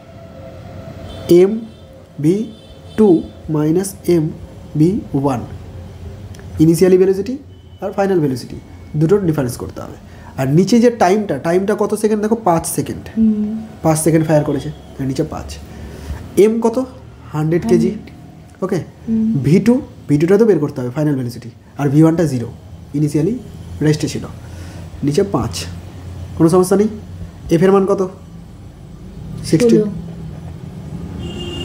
A: M V two minus M V one, initially velocity আর ফাইনাল ভেলোসিটি দুটোর ডিফারেন্স করতে হবে। আর নিচে যে টাইমটা, টাইমটা কত সেকেন্ড দেখো, পাঁচ সেকেন্ড, পাঁচ সেকেন্ড ফায়ার করেছে, আর নিচে পাঁচ। এম কত? Hundred kg. Okay, V two, V টুটা তো বের করতে হবে ফাইনাল ভেলোসিটি, আর ভি ওয়ানটা জিরো, ইনিশিয়ালি রেস্টে ছিল, নিচে পাঁচ, কোনো সমস্যা নেই। এফের মান কত? সিক্সটিন,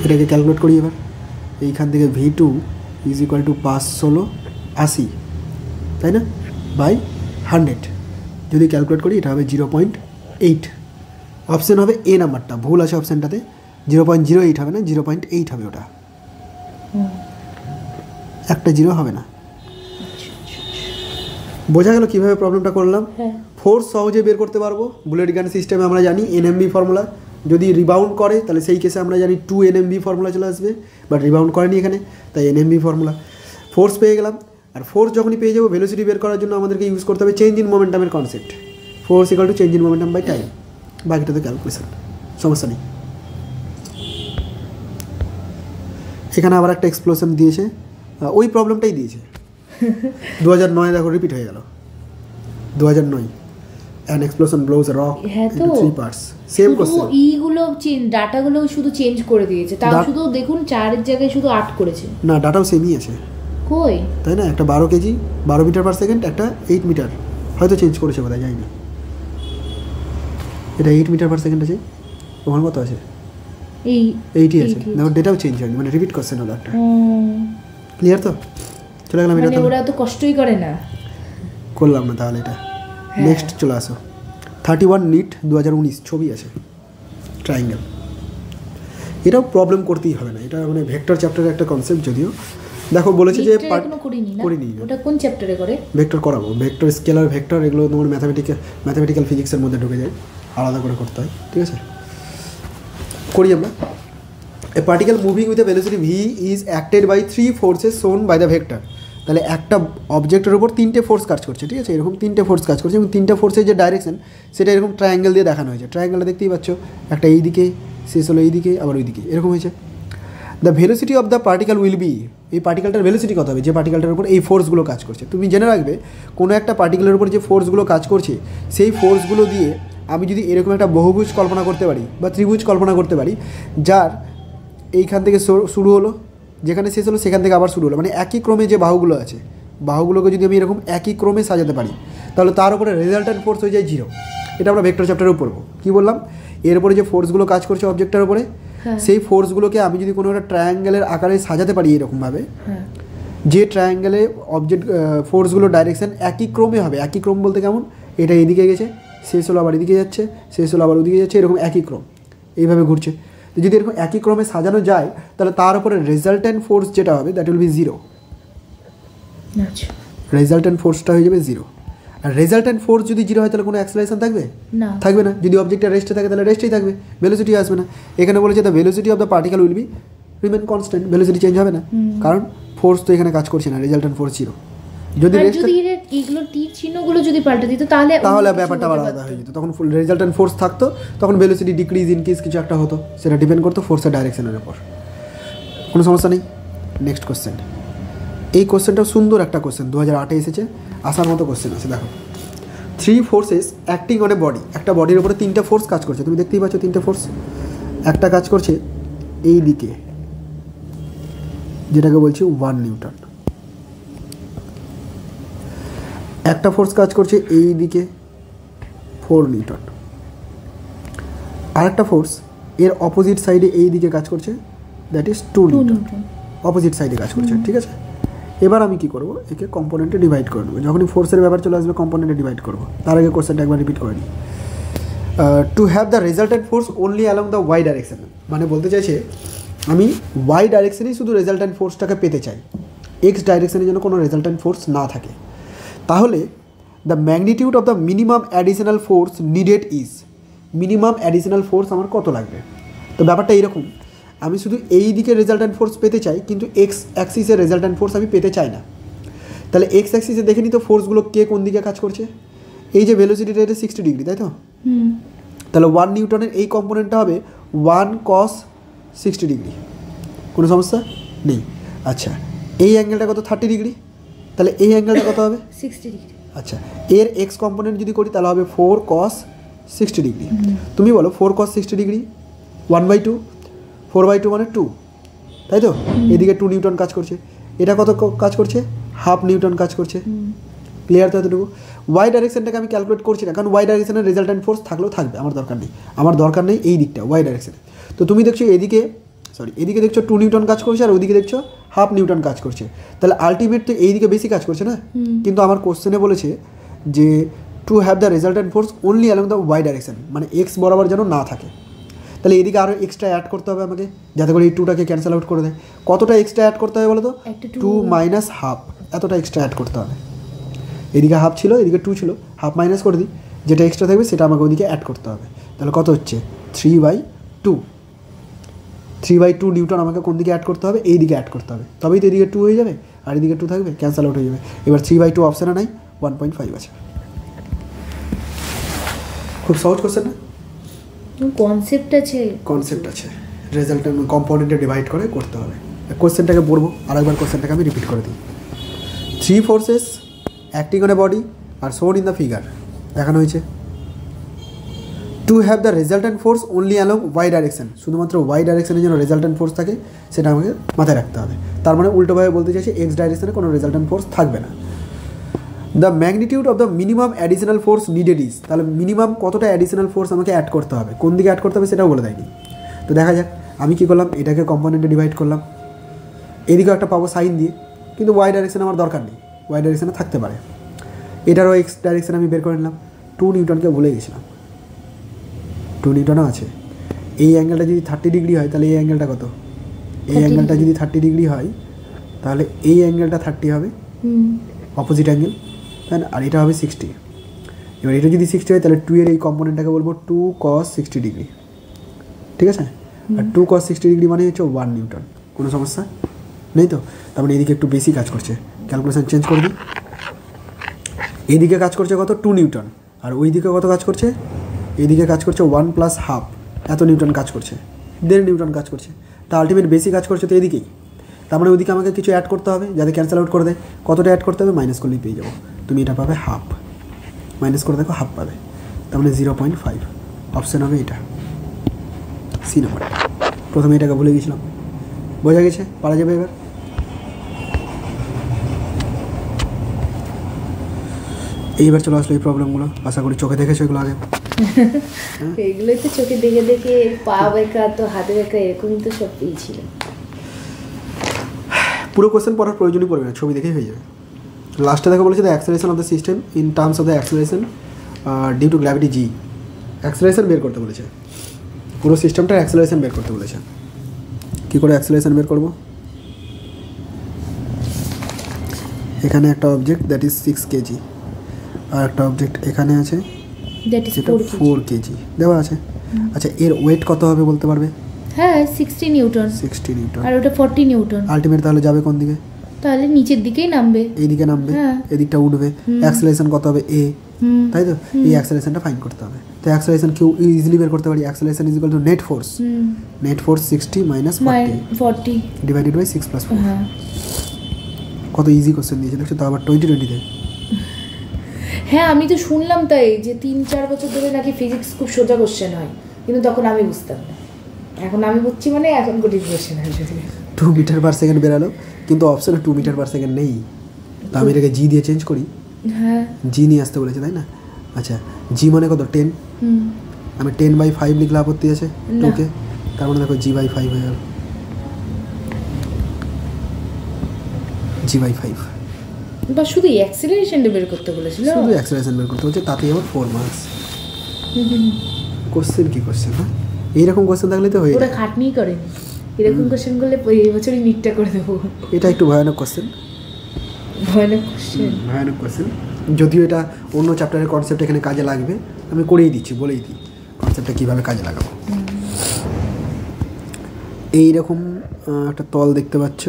A: এটাকে ক্যালকুলেট করি এবার। এইখান থেকে V two is equal to পাঁচ ষোলো আশি, তাই না, বাই হান্ড্রেড। যদি ক্যালকুলেট করি এটা হবে জিরো পয়েন্ট এইট। অপশান হবে এ নাম্বারটা, ভুল আছে অপশানটাতে, জিরো পয়েন্ট জিরো এইট হবে না, জিরো পয়েন্ট এইট হবে ওটা, একটা জিরো হবে না। বোঝা গেল কীভাবে প্রবলেমটা করলাম? ফোর্স সহজে বের করতে পারবো। বুলেট গান সিস্টেমে আমরা জানি এনএমবি ফর্মুলা, যদি রিবাউন্ড করে তাহলে সেই কেসে আমরা জানি টু এনএমবি ফর্মুলা চলে আসবে, বাট রিবাউন্ড করেনি এখানে, তাই এনএমবি ফর্মুলা। ফোর্স পেয়ে গেলাম, আর ফোর্স যখনই পেয়ে যাবো ভেলোসিটি বের করার জন্য আমাদেরকে ইউজ করতে হবে চেঞ্জ ইন মোমেন্টামের concept. Force equal to change in momentum by time, বাকিটা তো ক্যালকুলেশন, সমস্যা নেই। এখানে আবার একটা এক্সপ্লোশন দিয়েছে, ওই প্রবলেমটাই দিয়েছে দু হাজার নয়, দেখো রিপিট হয়ে গেল দু হাজার নয়, an explosion blows a rock into three parts, same question.
B: ইগুলো চেঞ্জ, ডাটাগুলো শুধু চেঞ্জ করে দিয়েছে, তাও শুধু দেখুন চারের জায়গায় শুধু আট করেছে,
A: না ডাটাও সেমই আছে
B: কই,
A: তাই না, একটা বারো কেজি বারো মিটার পার সেকেন্ড, একটা এইট মিটার, হয়তো চেঞ্জ করেছে বোধহয়, যাই না, এটা এইট মিটার পার সেকেন্ড আছে, ওখানে কত আছে,
B: এই
A: এইটি আছে, দেখো ডেটাও চেঞ্জ হয়নি, মানে রিপিট কোশ্চেন হলো একটা। ক্লিয়ার তো? চলে গেলাম, এটা
B: মানে ওরা তো কষ্টই করে না,
A: করলাম না তাহলে এটা। নেক্সট চলে আসো, থার্টি ওয়ান নিট দু হাজার উনিশ, ছবি আছে ট্রাইঙ্গেল। এটাও প্রবলেম করতেই হবে না, এটা মানে ভেক্টর চ্যাপ্টারের একটা কনসেপ্ট, যদিও দেখো বলেছে যে
B: করিনি, ওটা কোন চ্যাপ্টারে করে?
A: ভেক্টর করাবো, ভেক্টর স্কেলার ভেক্টর এগুলো তোমার ম্যাথামেটিক্যাল ম্যাথামেটিক্যাল ফিজিক্সের মধ্যে ঢুকে যায়, আলাদা করে করতে হয়, ঠিক আছে, করি আমরা। A particle moving with a velocity V is acted by three forces shown by the vector. তাহলে একটা অবজেক্টের উপর তিনটে ফোর্স কাজ করছে, ঠিক আছে, এরকম তিনটে ফোর্স কাজ করছে, এবং তিনটে ফোর্সের যে ডাইরেকশন সেটা এরকম ট্রায়াঙ্গেল দিয়ে দেখানো হয়েছে। ট্রায়াঙ্গেলটা দেখতেই পাচ্ছ, একটা এই দিকে শেষ হলো, এই দিকে আবার ওই দিকে, এরকম হয়েছে। The velocity of the particle will be, এই পার্টিকেলটার ভেলোসিটি কত হবে, যে পার্টিকেলটার উপর এই ফোর্সগুলো কাজ করছে। তুমি জেনে রাখবে কোনো একটা পার্টিকেলের উপর যে ফোর্সগুলো কাজ করছে, সেই ফোর্সগুলো দিয়ে আমি যদি এরকম একটা বহুভুজ কল্পনা করতে পারি বা ত্রিভুজ কল্পনা করতে পারি, যার এইখান থেকে শুরু হলো, যেখানে শেষ হলো সেখান থেকে আবার শুরু হলো, মানে একই ক্রমে যে বাহুগুলো আছে, বাহুগুলোকে যদি আমি এরকম একই ক্রমে সাজাতে পারি, তাহলে তার উপরে রেজাল্ট্যান্ট ফোর্স হয়ে যায় জিরো। এটা আমরা ভেক্টর চ্যাপ্টারেও পড়বো। কী বললাম, এর উপরে যে ফোর্সগুলো কাজ করছে অবজেক্টের উপরে, সেই ফোর্সগুলোকে আমি যদি কোনো একটা ট্রায়াঙ্গেলের আকারে সাজাতে পারি এরকমভাবে, যে ট্রায়াঙ্গেলে অবজেক্ট ফোর্সগুলো ডাইরেকশন একই ক্রমে হবে। একই ক্রম বলতে কেমন, এটা এদিকে গেছে, শেষ হলো আবার এদিকে যাচ্ছে, শেষ হলো আবার ওদিকে যাচ্ছে, এরকম একই ক্রম এইভাবে ঘুরছে। তো যদি এরকম একই ক্রমে সাজানো যায়, তাহলে তার উপরে রেজাল্ট্যান্ট ফোর্স যেটা হবে that will be zero. Resultant ফোর্সটা হয়ে যাবে জিরো। আর রেজাল্ট্যান্ট ফোর্স যদি জিরো হয় তাহলে কোনো অ্যাক্সেলারেশন থাকবে না, থাকবে না। যদি অবজেক্টটা রেস্টে থাকে তাহলে রেস্টেই থাকবে, ভেলোসিটি আসবে না। এখানে বলেছে the velocity of the particle will be remain constant, velocity change হবে না, কারণ ফোর্স তো এখানে কাজ করছে না, রেজাল্ট্যান্ট ফোর্স জিরো। যদি
B: এইগুলো তীর চিহ্নগুলো যদি পাল্টে দিত তাহলে
A: তাহলে ব্যাপারটা আলাদা হয়ে যেত, তখন ফুল রেজাল্ট্যান্ট ফোর্স থাকতো, তখন ভেলোসিটি ডিক্রিজ ইনক্রিজ কিছু একটা হতো, সেটা ডিপেন্ড করতো ফোর্সের ডাইরেকশনের উপর। কোনো সমস্যা নেই। নেক্সট কোশ্চেন, এই কোশ্চেনটাও সুন্দর একটা কোশ্চেন, দু হাজার আটে এসেছে, আসার মতো কোশ্চেন আছে। দেখো, three forces acting on a body, একটা বডির উপরে তিনটে ফোর্স কাজ করছে, তুমি দেখতেই পাচ্ছ তিনটে ফোর্স। একটা কাজ করছে এই দিকে, যেটাকে বলছি ওয়ান নিউটন। একটা ফোর্স কাজ করছে এই দিকে ফোর নিউটন। আরেকটা ফোর্স এর অপোজিট সাইডে এই দিকে কাজ করছে, that is two newton, opposite সাইডে কাজ করছে, ঠিক আছে। এবার আমি কি করব, একে কম্পোনেন্টে ডিভাইড করে নেবো। যখনই ফোর্সের ব্যাপার চলে আসবে কম্পোনেন্টে ডিভাইড করবো। তার আগে কোশ্চেনটা একবার রিপিট করে নিই। To have the resultant force only along the Y direction, মানে বলতে চাইছে আমি ওয়াই ডাইরেকশনেই শুধু রেজাল্টেন্ট ফোর্সটাকে পেতে চাই, এক্স ডাইরেকশনে যেন কোনো রেজাল্টেন্ট ফোর্স না থাকে। তাহলে the magnitude of the minimum additional force needed is, minimum additional force আমার কত লাগবে। তো ব্যাপারটা এইরকম, আমি শুধু এই দিকে রেজাল্ট্যান্ট ফোর্স পেতে চাই, কিন্তু এক্স অ্যাক্সিসের রেজাল্ট্যান্ট ফোর্স আমি পেতে চাই না। তাহলে এক্স অ্যাক্সিসে দেখে নিই তো ফোর্সগুলো কে কোন দিকে কাজ করছে। এই যে ভেলোসিটিটা এটা সিক্সটি ডিগ্রি, তাই তো, তাহলে ওয়ান নিউটনের এই কম্পোনেন্টটা হবে ওয়ান কস সিক্সটি ডিগ্রি। কোনো সমস্যা নেই। আচ্ছা, এই অ্যাঙ্গেলটা কত, থার্টি ডিগ্রি, তাহলে এই অ্যাঙ্গেলটা কত হবে, সিক্সটি ডিগ্রি। আচ্ছা, এর এক্স কম্পোনেন্ট যদি করি তাহলে হবে ফোর কস সিক্সটি ডিগ্রি। তুমি বলো four cos sixty degree one by two, four by two মানে টু, তাই তো। এদিকে টু নিউটন কাজ করছে, এটা কত কাজ করছে, হাফ নিউটন কাজ করছে। ক্লিয়ার তো এতটুকু। ওয়াই ডাইরেকশনটাকে আমি ক্যালকুলেট করছি না, কারণ ওয়াই ডাইরেকশনের রেজাল্ট্যান্ট ফোর্স থাকলেও থাকবে, আমার দরকার নেই। আমার দরকার নেই এই দিকটা ওয়াই ডাইরেকশনে। তো তুমি দেখছো এদিকে সরি এদিকে দেখছো টু নিউটন কাজ করছে আর ওইদিকে দেখছো হাফ নিউটন কাজ করছে, তাহলে আলটিমেট তো এইদিকে বেশি কাজ করছে না। কিন্তু আমার কোশ্চেনে বলেছে যে to have the resultant force only along the Y direction, মানে এক্স বরাবর যেন না থাকে। তাহলে এদিকে আরও এক্সট্রা অ্যাড করতে হবে আমাকে, যাতে করে এই টুটাকে ক্যান্সেল আউট করে দেয়। কতটা এক্সট্রা অ্যাড করতে হবে বলো তো? টু মাইনাস হাফ, এতটা এক্সট্রা অ্যাড করতে হবে। এদিকে হাফ ছিল, এদিকে টু ছিল, হাফ মাইনাস করে দিই, যেটা এক্সট্রা থাকবে সেটা আমাকে ওইদিকে অ্যাড করতে হবে। তাহলে কত হচ্ছে? Three by two. Three by two newton আমাকে কোন দিকে অ্যাড করতে হবে? এই দিকে অ্যাড করতে হবে, তবেই তো এদিকে টু হয়ে যাবে আর এদিকে টু থাকবে, ক্যান্সেল আউট হয়ে যাবে। এবার থ্রি বাই টু অপশানে নাই, ওয়ান পয়েন্ট ফাইভ আছে। খুব সহজ কোশ্চেন না?
B: কনসেপ্ট আছে,
A: কনসেপ্ট আছে, রেজাল্ট কম্পোনেন্টে ডিভাইড করে করতে হবে। কোশ্চেনটাকে পড়বো আরেকবার, কোশ্চেনটাকে আমি রিপিট করে দিই। Three forces acting on a body are shown in the figure দেখানো হয়েছে। To have the resultant force only along Y direction, শুধুমাত্র ওয়াই ডাইরেকশনের জন্য রেজাল্টেন্ট ফোর্স থাকে, সেটা আমাকে মাথায় রাখতে হবে। তার মানে উল্টোভাবে বলতে চাইছি এক্স ডাইরেকশনে কোনো রেজাল্টেন্ট ফোর্স থাকবে না। The magnitude of the minimum additional force needed is, তাহলে মিনিমাম কতটা অ্যাডিশনাল ফোর্স আমাকে অ্যাড করতে হবে, কোন দিকে অ্যাড করতে হবে সেটাও বলে দেয়নি। তো দেখা যাক আমি কী করলাম, এটাকে কম্পোনেন্টে ডিভাইড করলাম, এদিকেও একটা পাবো সাইন দিয়ে, কিন্তু ওয়াই ডাইরেকশানে আমার দরকার নেই, ওয়াই ডাইরেকশানে থাকতে পারে। এটারও এক্স ডাইরেকশানে আমি বের করে নিলাম। টু নিউটনকে ভুলে গেছিলাম, টু নিউটনও আছে। এই অ্যাঙ্গেলটা যদি থার্টি ডিগ্রি হয় তাহলে এই অ্যাঙ্গেলটা কত? এই অ্যাঙ্গেলটা যদি থার্টি ডিগ্রি হয় তাহলে এই অ্যাঙ্গেলটা থার্টি হবে, অপোজিট অ্যাঙ্গেল, তাই না? আর এটা হবে সিক্সটি। এবার এটা যদি সিক্সটি হয় তাহলে টু এর এই কম্পোনেন্টটাকে বলবো টু কস সিক্সটি ডিগ্রি, ঠিক আছে? আর টু কস সিক্সটি ডিগ্রি মানে হচ্ছে ওয়ান নিউটন। কোনো সমস্যা নেই তো? তার মানে এদিকে একটু বেশি কাজ করছে, ক্যালকুলেশন চেঞ্জ করে দিই। এইদিকে কাজ করছে কত? Two Newton. আর ওই দিকে কত কাজ করছে? এইদিকে কাজ করছে ওয়ান প্লাস হাফ, এত নিউটন কাজ করছে, দেড় নিউটন কাজ করছে। তা আলটিমেট বেশি কাজ করছে তো এদিকেই, তার মানে ওইদিকে আমাকে কিছু অ্যাড করতে হবে যাতে ক্যান্সেল আউট করে দেয়। কতটা অ্যাড করতে হবে? মাইনাস করলেই পেয়ে যাবো। তুমি এটা পাবে হাফ, মাইনাস করে দেখো হাফ পাবে, তার মানে জিরো পয়েন্ট ফাইভ। অপশান হবে এটা, সি নাম্বার। প্রথমে এটাকে ভুলে গেছিলাম, বোঝা গেছে? পারা যাবে এবার? এইবার চলে আসলো এই প্রবলেমগুলো, আশা করি চোখে দেখেছো এগুলো আগে।
B: এগুলোই তো চোখে দেখে দেখে পা বেঁকা তো হাতে বেঁকা এরকমই তো সব পেয়েছিল।
A: পুরো কোশ্চেন পড়ার প্রয়োজনই পড়বে না, ছবি দেখেই হয়ে যাবে। লাস্টে দেখো বলেছে the acceleration of the system in terms of the acceleration due to gravity G. Acceleration বের করতে বলেছে, পুরো সিস্টেমটার অ্যাক্সেলারেশন বের করতে বলেছে। কী করে অ্যাক্সেলারেশন বের করবো? এখানে একটা object that is six kg, আর একটা অবজেক্ট এখানে আছে যেটা ফোর কেজি দেওয়া আছে। আচ্ছা এর ওয়েট কত হবে বলতে পারবে?
B: হ্যাঁ সিক্সটি নিউটন।
A: সিক্সটি নিউটন
B: আর ওটা ফর্টি নিউটন।
A: আলটিমেট তাহলে যাবে কোন দিকে?
B: তাহলে নিচের দিকেই নামবে,
A: এই দিকে নামবে, এদিকটা উঠবে। অ্যাক্সেলারেশন কত হবে? এ, তাই তো? এই অ্যাক্সেলারেশনটা ফাইন্ড করতে হবে। তো অ্যাক্সেলারেশন কেউ ইজিলি বের করতে পারি। Acceleration is equal to net force, net force sixty minus
B: forty
A: divided by six plus four. কত ইজি কোশ্চেন দিয়েছে দেখছো, তো আবার টোয়েন্টি টোয়েন্টিতে।
B: হ্যাঁ আমি তো শুনলাম তাই যে তিন চার বছর ধরে নাকি ফিজিক্স খুব সোজা কোশ্চেন হয়, কিন্তু তখন আমি বুঝতাম না। এখন আমি বুঝছি মানে এখন কঠিন কোশ্চেন আসবে।
A: টু মিটার পার সেকেন্ড বেরালো, কিন্তু অপশানে টু মিটার পার সেকেন্ড নেই, তো আমি এটাকে জি দিয়ে চেঞ্জ করি।
B: হ্যাঁ
A: জি নিয়ে আসতে বলেছে তাই না? আচ্ছা জি মানে কত? টেন। আমি টেন বাই ফাইভ লিখলে আপত্তি আছে টুকে, তার মানে দেখো জি বাই ফাইভ হয়ে গেল, জি বাই ফাইভ।
B: বা শুধু অ্যাক্সেলারেশনটা বের করতে বলেছিল,
A: শুধু অ্যাক্সেলারেশন বের করতে বলছে, তাতেই আমার ফোর মার্কস। কোশ্চেন কি কোশ্চেন? হ্যাঁ এইরকম কোশ্চেন থাকলে তো হয়ে
B: ওরা খাটনিই করেনি, এরকম কোশ্চেন করলে এই বছরই নিটটা করে দেবো।
A: এটা একটু ভয়ানক কোশ্চেন,
B: ভয়ানক কোশ্চেন,
A: ভয়ানক কোশ্চেন। যদিও এটা অন্য চ্যাপ্টারের কনসেপ্ট এখানে কাজে লাগবে, আমি করেই দিচ্ছি, বলেই দিই কনসেপ্টটা কীভাবে কাজে লাগাবো। এইরকম একটা তল দেখতে পাচ্ছ,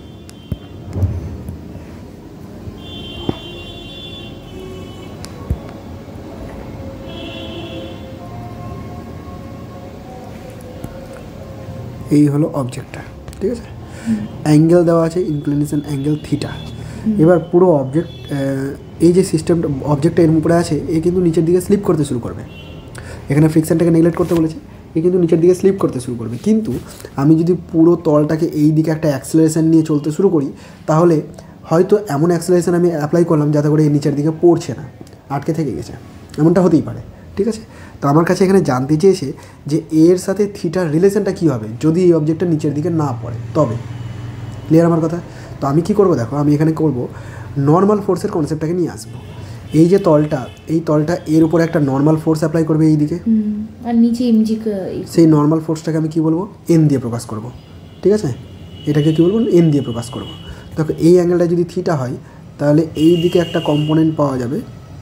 A: এই হলো অবজেক্টটা, ঠিক আছে? অ্যাঙ্গেল দেওয়া আছে, ইনক্লিনেশন অ্যাঙ্গেল থিটা। এবার পুরো অবজেক্ট, এই যে সিস্টেমটা অবজেক্টটা এর উপরে আছে, এ কিন্তু নিচের দিকে স্লিপ করতে শুরু করবে। এখানে ফ্রিকশনটাকে নেগলেক্ট করতে বলেছে, এ কিন্তু নিচের দিকে স্লিপ করতে শুরু করবে। কিন্তু আমি যদি পুরো তলটাকে এই দিকে একটা অ্যাক্সেলারেশন নিয়ে চলতে শুরু করি, তাহলে হয়তো এমন অ্যাক্সেলারেশন আমি অ্যাপ্লাই করলাম যাতে করে এই নিচের দিকে পড়ছে না, আটকে থেকে গেছে, এমনটা হতেই পারে। ঠিক আছে? তো আমার কাছে এখানে জানতে চেয়েছে যে এ এর সাথে থিটার রিলেশনটা কী হবে যদি এই অবজেক্টটা নিচের দিকে না পড়ে, তবে ক্লিয়ার আমার কথা? তো আমি কি করব দেখো, আমি এখানে করব নর্মাল ফোর্সের কনসেপ্টটাকে নিয়ে আসবো। এই যে তলটা, এই তলটা এর উপরে একটা নর্মাল ফোর্স অ্যাপ্লাই করবে এই দিকে,
B: আর নিচে এমজি,
A: সেই নর্মাল ফোর্সটাকে আমি কি বলবো, এন দিয়ে প্রকাশ করব। ঠিক আছে, এটাকে কী বলবো, এন দিয়ে প্রকাশ করব। দেখো এই অ্যাঙ্গেলটা যদি থিটা হয় তাহলে এই দিকে একটা কম্পোনেন্ট পাওয়া যাবে,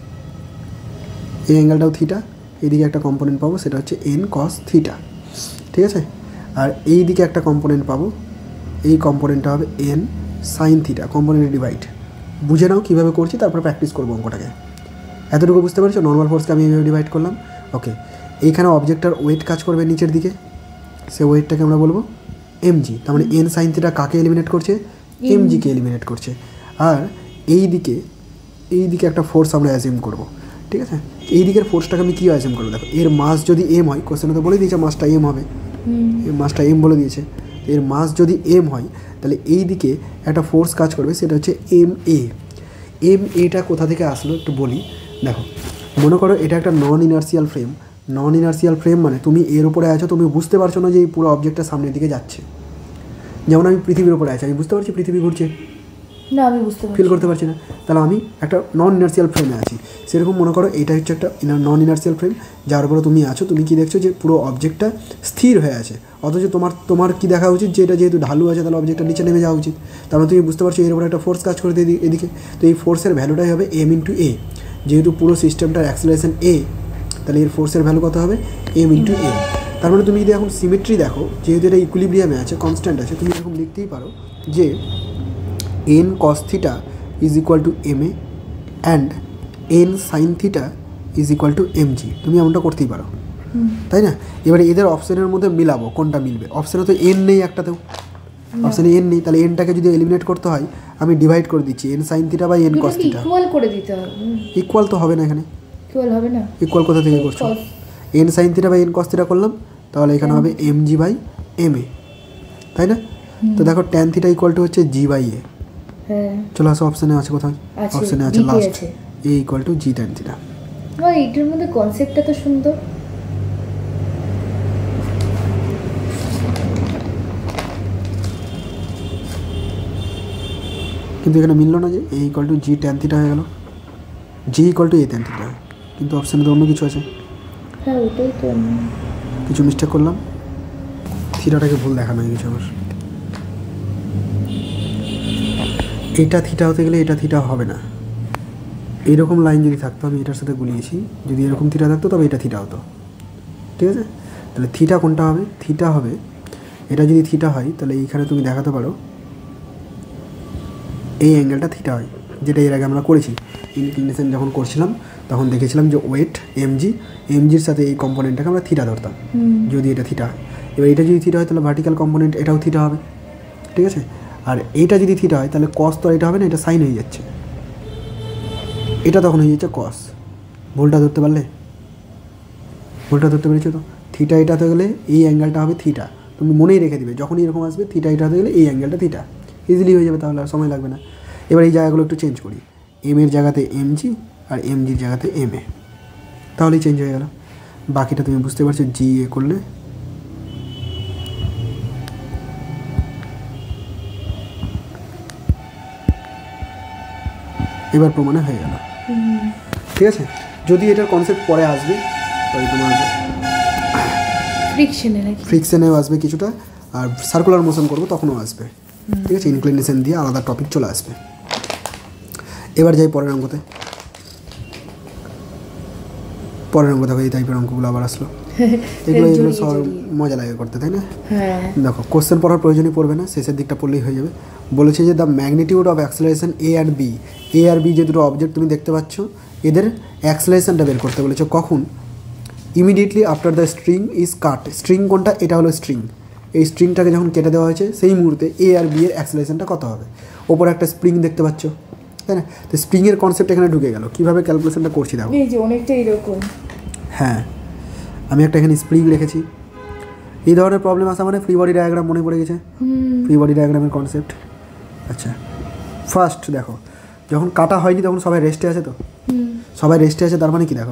A: এই অ্যাঙ্গেলটাও থিটা, এইদিকে একটা কম্পোনেন্ট পাবো সেটা হচ্ছে এন কস থিটা। ঠিক আছে, আর এই দিকে একটা কম্পোনেন্ট পাবো, এই কম্পোনেন্টটা হবে N sine theta, component divide. বুঝে নাও কীভাবে করছি, তারপর প্র্যাকটিস করবো অঙ্কটাকে। এতটুকু বুঝতে পারছো? নর্মাল ফোর্সকে আমি এইভাবে ডিভাইড করলাম। ওকে, এইখানে অবজেক্টটার ওয়েট কাজ করবে নিচের দিকে, সে ওয়েটটাকে আমরা বলবো এমজি। তার মানে এন সাইন থিটা কাকে এলিমিনেট করছে, এমজিকে এলিমিনেট করছে। আর এই দিকে এই দিকে একটা ফোর্স আমরা অ্যাজিউম করব। ঠিক আছে, এই দিকের ফোর্সটাকে আমি কী অ্যাজিউম করবো, দেখো এর মাস যদি এম হয়, কোশ্চেনে তো বলে দিয়েছে মাসটা এম হবে, এর মাসটা এম বলে দিয়েছে। এর মাস যদি এম হয় তাহলে এই দিকে একটা ফোর্স কাজ করবে, সেটা হচ্ছে এম এ। এম এটা কোথা থেকে আসলো একটু বলি। দেখো মনে করো এটা একটা non inertial frame. Non inertial frame মানে তুমি এর উপরে আছো, তুমি বুঝতে পারছো না যে এই পুরো অবজেক্টটা সামনের দিকে যাচ্ছে। যেমন আমি পৃথিবীর উপরে আছি, আমি বুঝতে পারছি পৃথিবী ঘুরছে,
B: না আমি বুঝতে পারছি,
A: ফিল করতে পারছি না, তাহলে আমি একটা নন ইনার্সিয়াল ফ্রেমে আছি। সেরকম মনে করো এটা হচ্ছে একটা নন ইনার্সিয়াল ফ্রেম, যার উপরে তুমি আছো, তুমি কি দেখছো যে পুরো অবজেক্টটা স্থির হয়ে আছে, অথচ তোমার তোমার কি দেখা উচিত যে এটা যেহেতু ঢালু আছে তাহলে অবজেক্টটা নিচে নেমে যাওয়া উচিত। তারপরে তুমি বুঝতে পারছো এর উপরে একটা ফোর্স কাজ করে এদিকে, তো এই ফোর্সের ভ্যালুটাই হবে এম ইন্টু এ। যেহেতু পুরো সিস্টেমটার অ্যাক্সেলারেশন এ, তাহলে এর ফোর্সের ভ্যালু কত হবে, এম ইন্টু এ। তার মানে তুমি যদি এখন সিমেট্রি দেখো, যেহেতু এটা ইকুইলিব্রিয়ামে আছে, কনস্ট্যান্ট আছে, তুমি এরকম লিখতেই পারো যে N cos theta is equal to M A and N sine theta is equal to M G. তুমি এমনটা করতেই পারো, তাই না? এবারে এদের অপশানের মধ্যে মিলাবো, কোনটা মিলবে। অপশানে তো এন নেই একটাতেও, অপশানে এন নেই, তাহলে এনটাকে যদি এলিমিনেট করতে হয় আমি ডিভাইড করে দিচ্ছি N sine theta by N cos theta.
B: Equal করে দিতে হবে,
A: ইকুয়াল তো হবে না এখানে,
B: ইকুয়াল হবে না।
A: ইকুয়াল কোথা থেকে করছো, N sine theta by N cos theta করলাম, তাহলে এখানে হবে M G by M A, তাই না? তো দেখো ট্যান থিটা ইকুয়াল টু হচ্ছে জি বাই এ।
B: হ্যাঁ,
A: চলো আসো অপশানে আছে কোথায়, অপশানে আছে last A equal to G tan theta.
B: আর এইটার মধ্যে কনসেপ্টটা তো সুন্দর।
A: কিন্তু এখানে মিললো না যে A equal to G tan theta হয়ে গেল, G equal to A tan theta, কিন্তু অপশানে তো অন্য কিছু আছে।
B: হ্যাঁ ওটাই তো,
A: কিছু মিস্টেক করলাম, থিটাটাকে ভুল দেখানো হয়ে গেছে আমার। এটা থিটা হতে গেলে এটা থিটা হবে না। এইরকম লাইন যদি থাকতো, আমি এটার সাথে গুলিয়েছি, যদি এরকম থিটা থাকতো তবে এটা থিটা হতো। ঠিক আছে, তাহলে থিটা কোনটা হবে, থিটা হবে এটা। যদি থিটা হয় তাহলে এইখানে তুমি দেখাতে পারো এই অ্যাঙ্গেলটা থিটা হয়, যেটা এর আগে আমরা করেছি ইনক্লিনেশন যখন করছিলাম, তখন দেখেছিলাম যে ওয়েট এমজি, এমজির সাথে এই কম্পোনেন্টটাকে আমরা থিটা ধরতাম যদি এটা থিটা হয়। এবার এটা যদি থিটা হয় তাহলে ভার্টিক্যাল কম্পোনেন্ট এটাও থিটা হবে। ঠিক আছে, আর এইটা যদি থিটা হয় তাহলে কস তো এটা হবে না, এটা সাইন হয়ে যাচ্ছে, এটা তখন হয়ে যাচ্ছে কস। ভুলটা ধরতে পারলে, ভুলটা ধরতে পেরেছো তো? থিটা এটা হতে গেলে এই অ্যাঙ্গেলটা হবে থিটা, তুমি মনেই রেখে দিবে, যখনই এরকম আসবে থিটা এটা হতে গেলে এই অ্যাঙ্গেলটা থিটা, ইজিলি হয়ে যাবে, তাহলে আর সময় লাগবে না। এবার এই জায়গাগুলো একটু চেঞ্জ করি, এম এর জায়গাতে এম জি আর এম জির জায়গাতে এম এ, তাহলেই চেঞ্জ হয়ে গেল। বাকিটা তুমি বুঝতে পারছো, জি এ করলে এবার প্রমাণে হয়ে গেল। ঠিক আছে, যদি এটার কনসেপ্ট পরে আসবে, ওই তোমার
B: ফ্রিকশনে নাকি
A: ফ্রিকশনেও আসবে কিছুটা, আর সার্কুলার মোশন করবো তখনও আসবে। ঠিক আছে, ইনক্লিনেশন দিয়ে আলাদা টপিক চলে আসবে। এবার যাই পরের অঙ্কতে। পরের অঙ্ক দেখো, এই টাইপের অঙ্কগুলো আবার আসলো। এগুলো এগুলো সব মজা লাগে করতে, তাই না? দেখো কোশ্চেন পড়ার প্রয়োজনই পড়বে না, শেষের দিকটা পড়লেই হয়ে যাবে। বলেছে যে the magnitude of acceleration A আর বি, এ আর বি যে দুটো অবজেক্ট তুমি দেখতে পাচ্ছ, এদের অ্যাক্সেলারেশনটা বের করতে বলেছে। কখন? Immediately after the string is cut. String কোনটা? এটা হলো স্ট্রিং। এই স্ট্রিংটাকে যখন কেটে দেওয়া হয়েছে সেই মুহূর্তে এ আর বি এর অ্যাক্সেলারেশনটা কত হবে। ওপরে একটা স্প্রিং দেখতে পাচ্ছ, তাই না? তো স্প্রিংয়ের কনসেপ্ট এখানে ঢুকে গেল। কীভাবে ক্যালকুলেশনটা করছি দেখো,
B: এই যে অনেকটা এরকম।
A: হ্যাঁ, আমি একটা এখানে স্প্রিং রেখেছি। এই ধরনের প্রবলেম আসা মানে ফ্রি বডি ডায়াগ্রাম মনে পড়ে গেছে, ফ্রি বডি ডায়াগ্রামের কনসেপ্ট। আচ্ছা, ফার্স্ট দেখো, যখন কাটা হয়নি তখন সবাই রেস্টে আছে, তো সবাই রেস্টে আছে, তার মানে কি দেখো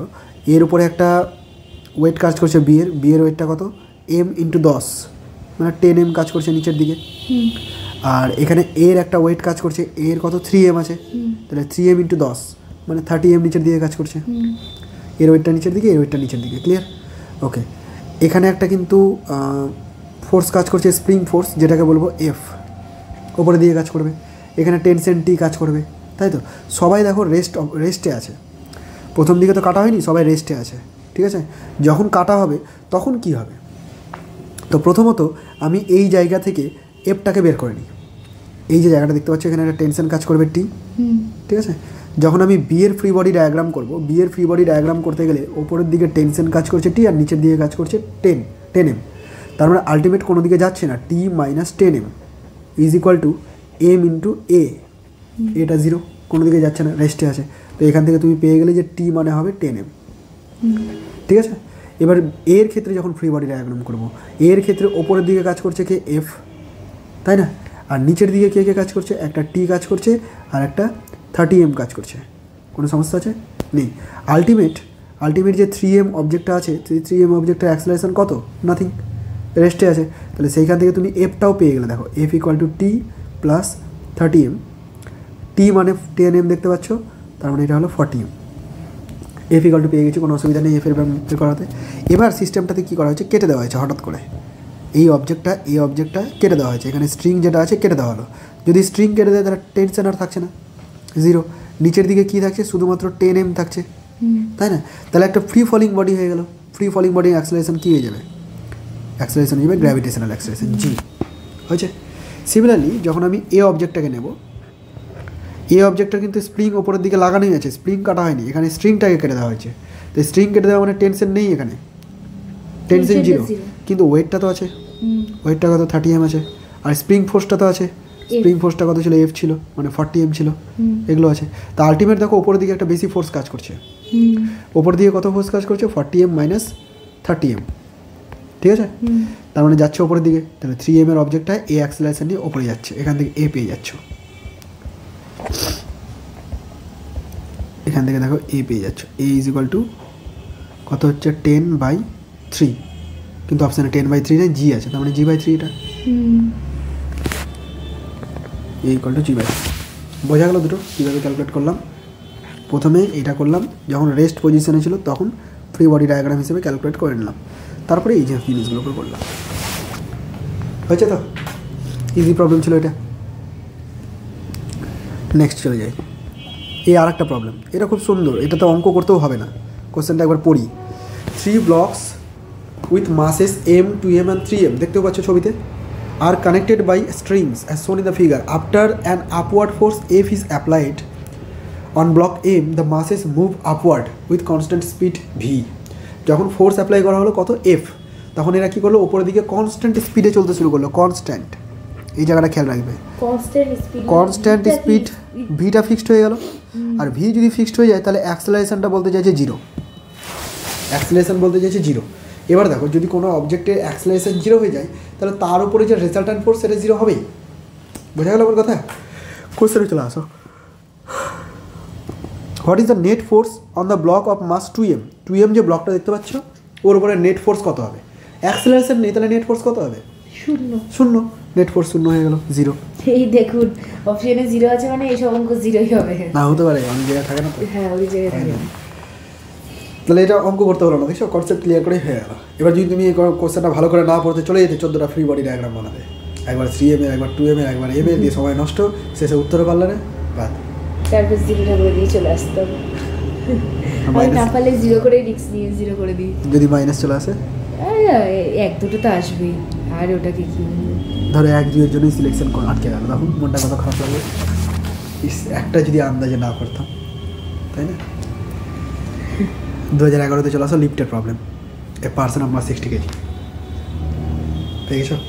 A: এর উপরে একটা ওয়েট কাজ করছে বি এর বি এর ওয়েটটা কত এম ইন্টু দশ মানে টেন এম কাজ করছে নিচের দিকে। আর এখানে এর একটা ওয়েট কাজ করছে এর কত থ্রি এম আছে, তাহলে থ্রি এম ইন্টু দশ মানে থার্টি এম নিচের দিকে কাজ করছে। এর ওয়েটটা নিচের দিকে এর ওয়েটটা নিচের দিকে, ক্লিয়ার? ওকে, এখানে একটা কিন্তু ফোর্স কাজ করছে স্প্রিং ফোর্স যেটাকে বলবো এফ, ওপরের দিকে কাজ করবে। এখানে টেনশন টি কাজ করবে, তাই তো? সবাই দেখো রেস্ট রেস্টে আছে, প্রথম দিকে তো কাটা হয়নি, সবাই রেস্টে আছে, ঠিক আছে? যখন কাটা হবে তখন কি হবে? তো প্রথমত আমি এই জায়গা থেকে এফটাকে বের করে নিই। এই যে জায়গাটা দেখতে পাচ্ছি এখানে একটা টেনশন কাজ করবে টি, ঠিক আছে? যখন আমি বি এর ফ্রি বডি ডায়াগ্রাম করব, বি এর ফ্রি বডি ডায়াগ্রাম করতে গেলে ওপরের দিকে টেনশন কাজ করছে টি আর নিচের দিকে কাজ করছে টেন টেন এম, তার মানে আলটিমেট কোনো দিকে যাচ্ছে না, T minus ten M is equal to M into A, এটা জিরো, কোনো দিকে যাচ্ছে না, রেস্টে আছে। তো এখান থেকে তুমি পেয়ে গেলে যে টি মানে হবে টেন এম, ঠিক আছে? এবার এর ক্ষেত্রে যখন ফ্রি বডি ডায়াগ্রাম করবো, এর ক্ষেত্রে ওপরের দিকে কাজ করছে কে এফ, তাই না? আর নিচের দিকে কে কে কাজ করছে, একটা টি কাজ করছে আর একটা থার্টি এম কাজ করছে। কোনো সমস্যা আছে? নেই। আলটিমেট আলটিমেট যে থ্রি এম অবজেক্টটা আছে, সেই থ্রি এম অবজেক্টের অ্যাক্সেলারেশন কত? নাথিং, রেস্টে আছে। তাহলে সেইখান থেকে তুমি এফটাও পেয়ে গেলে, দেখো F equal to T plus thirty M, T মানে টেন এম দেখতে পাচ্ছ, তার মানে এটা হলো forty M. F equal to পেয়ে গেছি, কোনো অসুবিধা নেই এফের বের করাতে। এবার সিস্টেমটাতে কী করা হয়েছে, কেটে দেওয়া হয়েছে হঠাৎ করে এই অবজেক্টটা, এই অবজেক্টটা কেটে দেওয়া হয়েছে। এখানে স্ট্রিং যেটা আছে কেটে দেওয়া হলো। যদি স্ট্রিং কেটে দেয় তাহলে টেনশন আর থাকছে না, জিরো। নিচের দিকে কী থাকছে, শুধুমাত্র টেন এম থাকছে, তাই না? তাহলে একটা ফ্রি ফলিং বডি হয়ে গেল। ফ্রি ফলিং বডি অ্যাক্সেলারেশন কী হয়ে যাবে? অ্যাক্সেলারেশন হয়ে যাবে গ্র্যাভিটেশনাল অ্যাক্সেলারেশন, জি। হয়েছে? সিমিলারলি যখন আমি এ অবজেক্টটাকে নেব, এ অবজেক্টটা কিন্তু স্প্রিং ওপরের দিকে লাগানোই আছে, স্প্রিং কাটা হয়নি, এখানে স্ট্রিংটাকে কেটে দেওয়া হয়েছে। তো স্ট্রিং কেটে দেওয়া মানে টেনশন নেই, এখানে টেনশন জিরো, কিন্তু ওয়েটটা তো আছে, ওয়েটটা কত থার্টি এম আছে, আর স্প্রিং ফোর্সটা তো আছে, স্প্রিং ফোর্সটা কত ছিল এফ ছিল, মানে ফর্টি এম ছিল, এগুলো আছে। তা আলটিমেট দেখো ওপরের দিকে একটা বেশি ফোর্স কাজ করছে, ওপর দিকে কত ফোর্স কাজ করছে, forty M minus thirty M, ঠিক আছে? তার মানে যাচ্ছে ওপরের দিকে, তাহলে থ্রি এম এর অবজেক্টটা এ অ্যাক্সেলারেশন নিয়ে ওপরে যাচ্ছে, এখান থেকে এ পেয়ে যাচ্ছ, এখান থেকে দেখো এ পেয়ে যাচ্ছ। এ ইজ ইকুয়াল টু কত হচ্ছে, টেন বাই থ্রি, কিন্তু অপশানে টেন বাই থ্রি না জি আছে, তার মানে জি বাই থ্রি, এটা A equal to G by three. বোঝা গেল দুটো কীভাবে ক্যালকুলেট করলাম? প্রথমে এটা করলাম যখন রেস্ট পজিশনে ছিল, তখন ফ্রি বডি ডায়াগ্রাম হিসেবে ক্যালকুলেট করে নিলাম, তারপরে এই যে জিনিসগুলো করে করলাম। হয়েছে তো? ইজি প্রবলেম ছিল এটা। নেক্সট চলে যাই, এই আর একটা প্রবলেম, এটা খুব সুন্দর, এটা তো অঙ্ক করতেও হবে না, কোশ্চেনটা একবার পড়ি। Three blocks with masses M, two M and three M, দেখতেও পাচ্ছ ছবিতে, আর connected by strings as shown in the figure. After an upward force F is applied on block M, the masses move upward with constant speed V. যখন ফোর্স অ্যাপ্লাই করা হলো কত, এফ, তখন এরা কী করলো, ওপরের দিকে কনস্ট্যান্ট স্পিডে চলতে শুরু করলো, কনস্ট্যান্ট, এই জায়গাটা খেয়াল রাখবে, কনস্ট্যান্ট স্পিড, ভিটা ফিক্সড হয়ে গেল। আর ভি যদি ফিক্সড হয়ে যায় তাহলে অ্যাক্সেলারেশনটা বলতে চাইছে জিরো, অ্যাক্সেলারেশন বলতে চাইছে জিরো। এবার দেখো যদি কোনো অবজেক্টের অ্যাক্সেলারেশন জিরো হয়ে যায় তাহলে তার উপরে যে রেজাল্ট্যান্ট ফোর্স সেটা জিরো হবেই। বোঝা গেল আমার কথা? কোশ্চেনে চলে আসো। What is the net force on the block of mass two M? Two M যে ব্লকটা দেখতে পাচ্ছ ওর উপরে নেট ফোর্স কত হবে? অ্যাক্সেলারেশন নেই, তাহলে নেট ফোর্স কত হবে? শূন্য। শূন্য, নেট ফোর্স শূন্য হয়ে গেল, জিরো।
B: এই দেখুন অপশনে জিরো আছে মানে এই সব অঙ্ক জিরোই হবে।
A: না হতে পারে, অনেক জায়গায় থাকে না তো।
B: হ্যাঁ, ওই জায়গায় থাকে।
A: তাহলে এটা অঙ্ক করতে হলো না, দেখছো কনসেপ্ট ক্লিয়ার করেই হয়ে গেল। এবার যদি তুমি এই কোশ্চেনটা ভালো করে না পড়তে চলে যেতে চোদ্দোটা ফ্রি বডি ডায়াগ্রাম বানাবে, একবার থ্রি এম এর, একবার টু এম এর, একবার এম এর, দিয়ে সময় নষ্ট, শেষে উত্তর পারলে না, বাদ।
B: তারপর জিরোটা করে দিয়ে চলে আসতাম, না পারলে জিরো করে রিক্স নিয়ে জিরো করে দিই।
A: যদি মাইনাস চলে আসে,
B: এক দুটো তো আসবেই, আর ওটাকে কি
A: ধরো এক দুইয়ের জন্যই সিলেকশন করে আটকে গেল, তখন মনটা কত খারাপ লাগবে, একটা যদি আন্দাজে না করতাম, তাই না? দু হাজার এগারোতে চলে আসো, লিফটের প্রবলেম, এ পার্সন আমার সিক্সটি কেজি পেয়ে গেছো।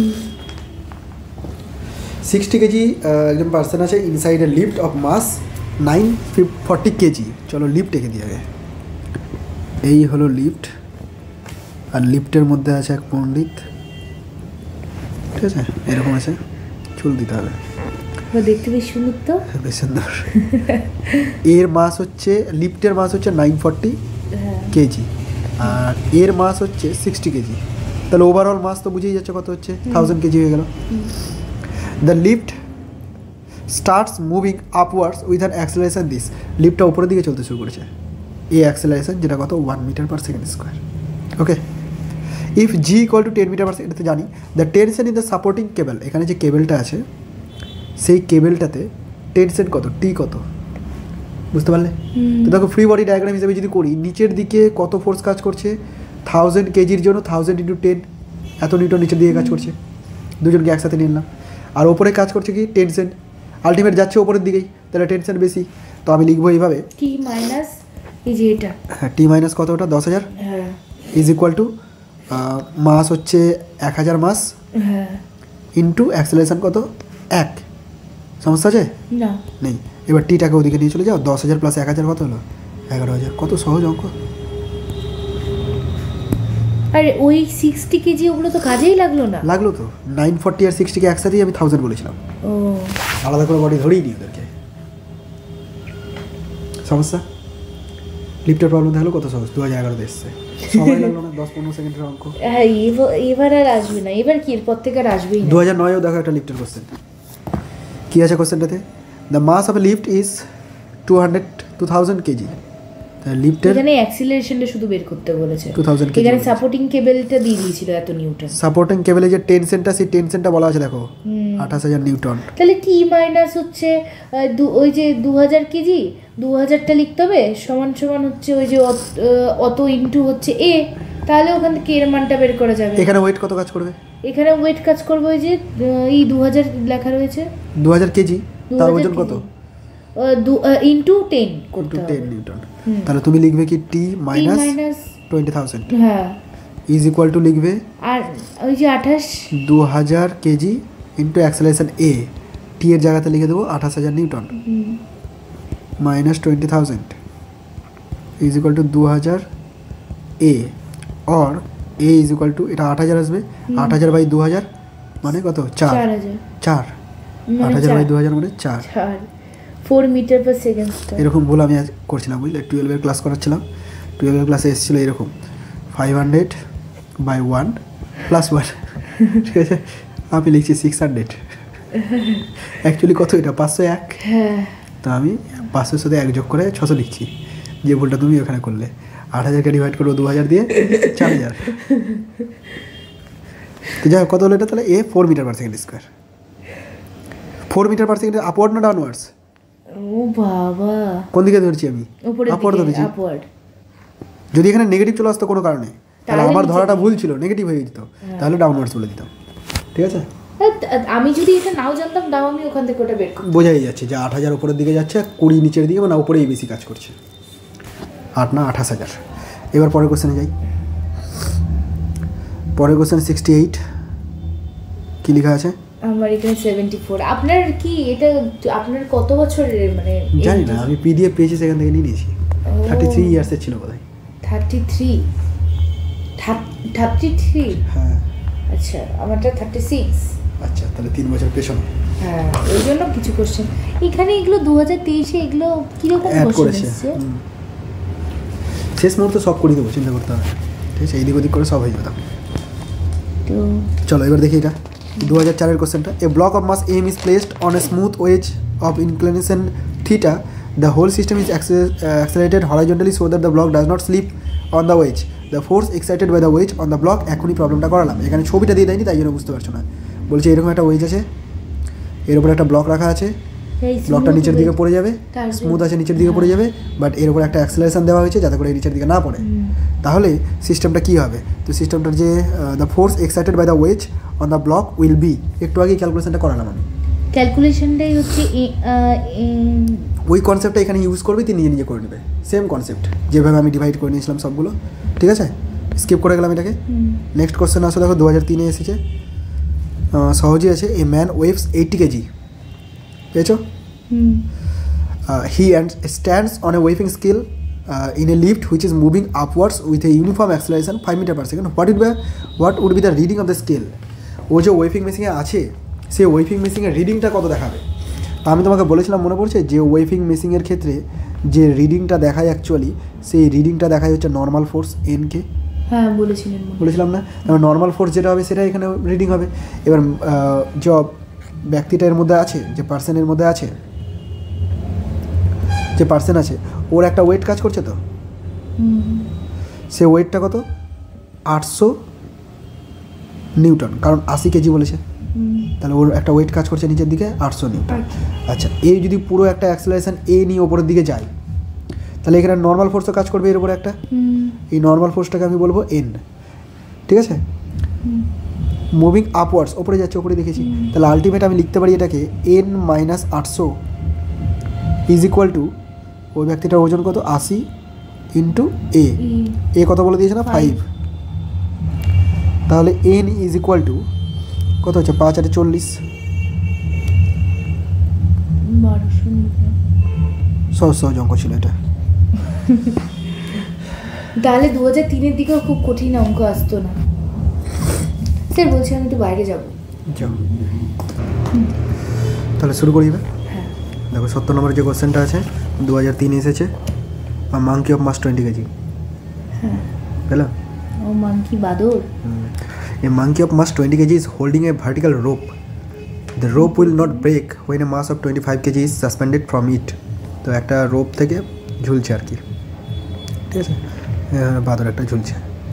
A: সিক্সটি কেজি একজন পার্সন আছে inside a lift of mass nine forty kg. চলো লিফট এঁকে দিয়ে আগে, এই হলো লিফট, আর লিফটের মধ্যে আছে এক পণ্ডিত, ঠিক আছে, এরকম আছে, চুল দিতে হবে,
B: দেখতে বেশ সুন্দর তো,
A: বেশ সুন্দর। এর মাস হচ্ছে, লিফটের মাস হচ্ছে নাইন ফর্টি কেজি, আর এর মাস হচ্ছে সিক্সটি কেজি, তাহলে ওভারঅল মাস তো বুঝেই যাচ্ছে কত হচ্ছে, থাউজেন্ড কেজি হয়ে গেল। The lift starts moving upwards with an acceleration this, লিফটটা উপরের দিকে চলতে শুরু করেছে, এই অ্যাক্সেলারেশন যেটা কত one metre per second square. Okay, if G equal to ten metre per second, জানি the tension in the supporting cable, এখানে যে কেবলটা আছে সেই কেবলটাতে টেনশন কত, টি কত, বুঝতে পারলে? তো দেখো ফ্রি বডি ডায়াগ্রাম হিসেবে যদি করি, নিচের দিকে কত ফোর্স কাজ করছে, থাউজেন্ড কেজির জন্য থাউজেন্ড ইন্টু টেন, এত নিউটন নিচের দিকে কাজ করছে, দুজনকে একসাথে নিলাম। আর ওপরে কাজ করছে কি টেনশন, আলটিমেট যাচ্ছে ওপরের দিকেই, তাহলে টেনশন বেশি। তো আমি লিখবো এইভাবে,
B: টি মাইনাস এই যে এটা,
A: হ্যাঁ টি মাইনাস কত, ওটা দশ হাজার
B: হ্যাঁ
A: ইজ ইকুয়াল টু মাস হচ্ছে এক হাজার মাস
B: হ্যাঁ
A: ইন্টু অ্যাক্সেলারেশন কত এক, সমস্যা আছে?
B: না
A: নেই। এবার টিটাকে ওদিকে নিয়ে চলে যাও, দশ হাজার প্লাস এক হাজার কত হলো, এগারো হাজার। কত সহজ অঙ্ক।
B: আর ওই সিক্সটি কেজি ওগুলো তো কাজেই লাগলো না,
A: লাগলো তো, নাইন ফর্টি আর সিক্সটিকে একসাথেই আমি থাউজেন্ড বলেছিলাম,
B: ও
A: আলাদা করে বডি ধরেই নি ওদেরকে। সমস্যা, লিফটের প্রবলেম থাকলো কত সহজ, দু হাজার এগারোতে এসছে, সময় লাগলো না, দশ পনেরো সেকেন্ডের অঙ্ক।
B: হ্যাঁ এবার আর আসবে না, এবার কি এরপর থেকে আর আসবেই না।
A: দু হাজার নয়েও দেখো একটা লিফটের কোশ্চেন, কী আছে কোশ্চেনটাতে, the mass of a lift is two hundred two thousand kg, লিফটের
B: এখানে অ্যাক্সিলারেশনটা শুধু বের করতে বলেছে,
A: টু থাউজেন্ড কেজি।
B: এখানে সাপোর্টিং কেবলটা দিয়ে দিয়েছিল এত নিউটন,
A: সাপোর্টিং কেবলে যে টেনশনটা, সেই টেনশনটা বলা আছে দেখো আঠাশ হাজার নিউটন।
B: তাহলে টি মাইনাস হচ্ছে আহ, দু- ওই যে দু হাজার কেজি, দু হাজারটা লিখতে হবে, সমান সমান হচ্ছে ওই যে অত- আহ, অত ইন্টু হচ্ছে এ, তাহলে ওখান থেকে এর মানটা বের করা যাবে।
A: এখানে ওয়েট কত কাজ করবে,
B: এখানে ওয়েট কাজ করবে ওই যে আহ, এই দু হাজার লেখা রয়েছে,
A: দু হাজার কেজি, তার ওজন কত,
B: ইন্টু টেন করতে
A: টু
B: হবে।
A: Ten newton. তাহলে তুমি লিখবে কি T
B: T
A: minus
B: minus
A: twenty thousand
B: হ্যাঁ,
A: ইজ ইকুয়াল টু লিখবে
B: আর ওই যে আঠাশ
A: দু হাজার kg into acceleration A, T এর জায়গাতে লিখে দেবো আঠাশ হাজার newton minus twenty thousand is equal to দু হাজার A, or A is equal to, এটা আট হাজার আসবে, আট হাজার বাই দু হাজার মানে কত, চার,
B: চার হাজার
A: চার আট হাজার বাই দু হাজার মানে চার,
B: চার ফোর মিটার পার সেকেন্ড।
A: এরকম ভুল আমি আজ করছিলাম বুঝলে, টুয়েলভের ক্লাস করাচ্ছিলাম, টুয়েলভের ক্লাসে এসেছিলো এরকম five hundred by one plus one, ঠিক আছে, আমি লিখছি সিক্স হান্ড্রেড, অ্যাকচুয়ালি কত এটা পাঁচশো এক,
B: হ্যাঁ
A: তো আমি পাঁচশোর সাথে এক যোগ করে ছশো লিখছি, যে ভুলটা তুমি ওখানে করলে, আট হাজারকে ডিভাইড করবো দু হাজার দিয়ে, চার হাজার। তো যাই হোক কত হলো এটা, তাহলে A four metre per second square, four metre per second upward না ডাউনওয়ার্ডস,
B: ও বাবা
A: কোন দিকে ধরছি আমি,
B: উপরের
A: আপওয়ার্ড
B: দিকে
A: ধরেছি।
B: আপওয়ার্ড,
A: যদি এখানে নেগেটিভ চলে আসতো কোনো কারণে, তাহলে
B: তাহলে
A: আমার
B: নিচে-
A: ধরাটা ভুল ছিল, নেগেটিভ হয়ে যেত, তাহলে ডাউনওয়ার্ডস বলে দিতাম, ঠিক আছে।
B: আমি যদি এটা নাও জানতাম তাও আমি ওখান থেকে ওটা বের করতাম।
A: বোঝাই যাচ্ছে যে আট হাজার উপরের দিকে যাচ্ছে, কুড়ি নিচের দিকে, মানে উপরেই বেশি কাজ করছে, আট না আঠাশ হাজার। এবার পরের কোশ্চেনে যাই, পরের কোশ্চেন সিক্সটি এইট, কী লেখা আছে
B: আমার এখানে সেভেন্টি ফোর। আপনার কি এটা আপনার কত বছরের মানে
A: জানি না, আমি পিডিএফ পেয়েছি সেখান থেকে নিয়ে নিয়েছি, থার্টি থ্রি ইয়ার্সের ছিল বোধ হয়।
B: থার্টি থ্রি থার্টি থ্রি
A: হ্যাঁ
B: আচ্ছা, আমারটা থার্টি সিক্স।
A: আচ্ছা, তাহলে তিন বছর পেছনে
B: হ্যাঁ ওই জন্য কিছু কোশ্চেন এখানে, এগুলো দু হাজার তেইশে এগুলো কীরকম
A: অ্যাড
B: কোশ্চেন
A: করেছে,
B: এসছে?
A: হুম। শেষ মুহূর্তে সব করে দেবো, চিন্তা করতে হবে, ঠিক আছে, এইদিক ওদিক করে সব হয়ে যেতাম।
B: তো
A: চলো এবার দেখি এটা দু হাজার চারের কোশ্চেনটা, a block of mass M is placed on a smooth wedge of inclination theta, the whole system is accelerated horizontally so that the block does not slip on the wedge, the force excited by the wedge on the block. এখনই প্রবলেমটা করালাম, এখানে ছবিটা দিয়ে দেয়নি তাই জন্য বুঝতে পারছো না। বলছে এরকম একটা ওয়েজ আছে, এর উপরে একটা ব্লক রাখা আছে,
B: এই
A: ব্লকটা নিচের দিকে পড়ে যাবে,
B: তারপরে-
A: স্মুথ আছে নিচের দিকে পড়ে যাবে, বাট এর উপরে একটা অ্যাক্সেলারেশন দেওয়া হয়েছে যাতে করে এই নিচের দিকে না পড়ে। তাহলে সিস্টেমটা কী হবে, তো সিস্টেমটার যে the force excited by the wedge on the block will be, একটু আগেই ক্যালকুলেশনটা করালাম আমি,
B: ক্যালকুলেশনটাই হচ্ছে এ- আহ, এ-
A: ওই কনসেপ্টটা এখানে ইউজ করবে, তিনি নিজে নিজে করে নেবে, সেম কনসেপ্ট যেভাবে আমি ডিভাইড করে নিয়েছিলাম সবগুলো, ঠিক আছে, স্কিপ করে গেলাম এটাকে। নেক্সট কোশ্চেন আসলে দেখো দু হাজার তিনে এসেছে, আহ, সহজই আছে, a man weighs eighty kg, পেয়েছো,
B: হুম
A: Uh, he and stands on a waving scale uh, in a lift which is moving upwards with a uniform acceleration five meter per second. What would be what would be the reading of the scale? ও যে ওয়েভিং মেশিনে আছে, সেই ওয়েভিং মেশিনের রিডিংটা কত দেখাবে? আমি তোমাকে বলেছিলাম মনে পড়ছে যে ওয়েভিং মেশিংয়ের ক্ষেত্রে যে রিডিংটা দেখায় অ্যাকচুয়ালি সেই রিডিংটা দেখায় হচ্ছে নর্মাল ফোর্স এনকে।
B: হ্যাঁ বলেছিলেন,
A: বলেছিলাম না? এবার নর্মাল ফোর্স যেটা হবে সেটা এখানে রিডিং হবে। এবার যে ব্যক্তিটার মধ্যে আছে, যে পার্সনের মধ্যে আছে, যে পার্সন আছে ওর একটা ওয়েট কাজ করছে, তো সে ওয়েটটা কত? আটশো নিউটন, কারণ আশি কেজি বলেছে, তাহলে ওর একটা ওয়েট কাজ করছে নিচের দিকে আটশো নিউটন। আচ্ছা, এই যদি পুরো একটা অ্যাক্সেলারেশন এ নিয়ে ওপরের দিকে যায়, তাহলে এখানে নর্মাল ফোর্সও কাজ করবে এর উপরে একটা। এই নর্মাল ফোর্সটাকে আমি বলবো এন, ঠিক আছে? মুভিং আপওয়ার্ডস, ওপরে যাচ্ছে, ওপরে দেখেছি, তাহলে আলটিমেট আমি লিখতে পারি এটাকে এন মাইনাস আটশো ইজ ইকুয়াল টু ওই ব্যক্তিটার ওজন কত? আশি ইন্টু এ। এ কত বলে দিয়েছে না? ফাইভ। তাহলে এন ইজ ইকুয়াল টু কত হচ্ছে? পাঁচ আটে চল্লিশ, সহজ সহজ অঙ্ক ছিল এটা।
B: তাহলে দু হাজার তিনের দিকেও খুব কঠিন অঙ্ক আসতো না। স্যার বলছি আমি একটু বাইরে যাবো।
A: যাও, তাহলে শুরু করি এবার।
B: হ্যাঁ
A: দেখো সত্তর নম্বরের যে কোশ্চেনটা আছে, দু হাজার তিনে এসেছে, monkey of mass twenty kg.
B: হ্যাঁ
A: পেলো?
B: ও মাঙ্কি বাদর।
A: A monkey of mass twenty kilograms is holding a vertical rope. The rope will not break when a mass of twenty-five kilograms is suspended from it. তো একটা রোপ থেকে ঝুলছে আর কি, ঠিক আছে? বাদর একটা ঝুলছে,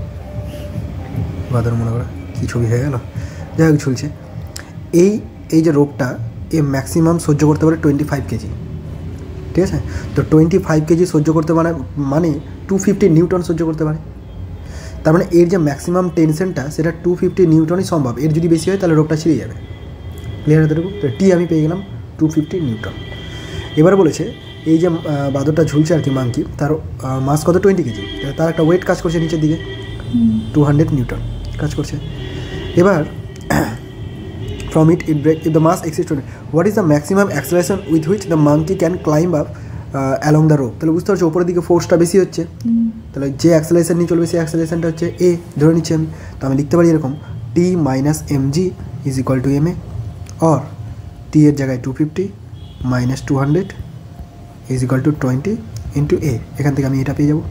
A: বাদর মনে করো কী ছবি হয়ে গেল, যাই হোক ঝুলছে। এই এই যে রোপটা এ ম্যাক্সিমাম সহ্য করতে পারে টোয়েন্টি ফাইভ কেজি, ঠিক আছে? তো টোয়েন্টি ফাইভ কেজি সহ্য করতে মানে মানে টু ফিফটি নিউটন সহ্য করতে পারে। তার মানে এর যে ম্যাক্সিমাম টেনশনটা সেটা টু ফিফটি নিউটনই সম্ভব। এর যদি বেশি হয় তাহলে রোপটা ছিঁড়ে যাবে। ক্লিয়ার হতে দেবো? তো টি আমি পেয়ে গেলাম টু ফিফটি নিউটন। এবার বলেছে এই যে বাদরটা ঝুলছে আর কি, মাঙ্কি, তার মাস কত? Twenty kg. তার একটা ওয়েট কাজ করছে নিচের দিকে টু হান্ড্রেড নিউটন কাজ করছে। এবার from it it break if the mass exceeds twenty, what is the maximum acceleration with which the monkey can climb up along the rope? তাহলে বুঝতে পারছো ওপরের দিকে ফোর্সটা বেশি হচ্ছে, তাহলে যে অ্যাক্সেলারেশন নিয়ে চলবে সেই অ্যাক্সেলারেশনটা হচ্ছে এ ধরে নিচ্ছি আমি। তো আমি লিখতে পারি এরকম, T minus M G is equal to M A, or T এর জায়গায় two fifty minus two hundred is equal to twenty into A. এখান থেকে আমি এটা পেয়ে যাবো,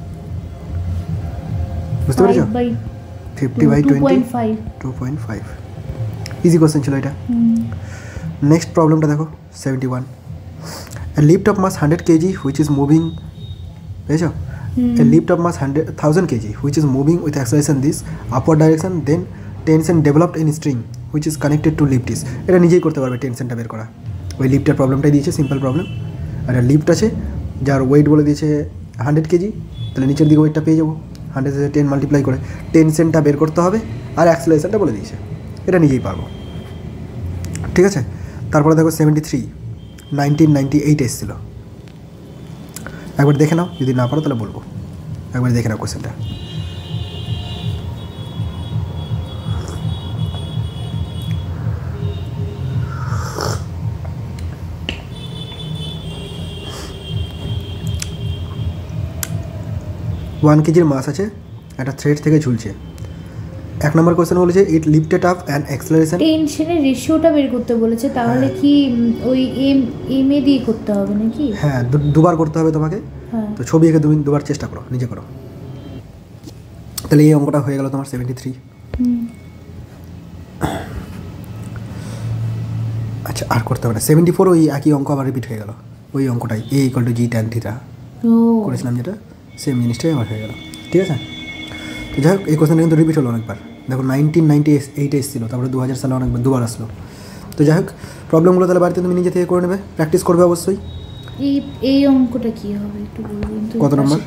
A: বুঝতে পেরেছো? Fifty by twenty, two point five. Easy question ছিল এটা। নেক্সট প্রবলেমটা দেখো, seventy one. A lift of mass one hundred kilograms which is moving, বুঝেছো? A lift of mass one thousand kilograms which is moving with acceleration this upward direction, then tension developed in string which is connected to lift is. এটা নিজেই করতে পারবে টেনশনটা বের করা। ওই লিফটের প্রবলেমটাই দিয়েছে, সিম্পল প্রবলেম। আর লিফট আছে যার ওয়েট বলে দিয়েছে হান্ড্রেড কেজি, তাহলে নিচের দিকে ওয়েটটা পেয়ে যাবো, হান্ড্রেড থেকে টেন মাল্টিপ্লাই করে টেনশনটা বের করতে হবে, আর অ্যাক্সেলারেশনটা বলে দিয়েছে, এটা নিজেই পারবো, ঠিক আছে? তারপরে দেখো seventy three, nineteen ninety eight এসেছিল। একবার দেখে নাও, যদি না পারো তাহলে বলবো। একবার দেখে নাও কোশ্চেনটা। ওয়ান কেজির মাস আছে, একটা থ্রেড থেকে ঝুলছে। এক নম্বর কোশ্চেন বলেছে it lifted up and acceleration.
B: টেনশনের রেশিওটা বের করতে বলেছে, তাহলে কি ওই এম এম এ দিয়ে করতে হবে নাকি?
A: হ্যাঁ, দুবার করতে হবে তোমাকে।
B: হ্যাঁ,
A: তো ছবি এঁকে তুমি দুবার চেষ্টা করো, নিজে করো। তাহলে এই অঙ্কটা হয়ে গেল তোমার সেভেন্টি থ্রি। আচ্ছা, আর করতে হবে না। সেভেন্টি ফোর ওই একই অঙ্ক আবার রিপিট হয়ে গেল, ওই অঙ্কটাই A equal to G tan theta করেছিলাম যেটা, সেম জিনিসটাই আবার হয়ে গেল, ঠিক আছে? তো যাই হোক, এই কোশ্চেনটা কিন্তু রিপিট হলো অনেকবার। দেখো নাইনটিন নাইনটি এইটে এসেছিলো, তারপরে দু হাজার সালে অনেকবার দুবার আসলো। তো যাই হোক, প্রবলেমগুলো তাহলে বাড়িতে তুমি নিজে থেকে করে নেবে, প্র্যাকটিস করবে অবশ্যই।
B: এই এই অঙ্কটা কি হবে একটু বলবেন তো?
A: কত নম্বর?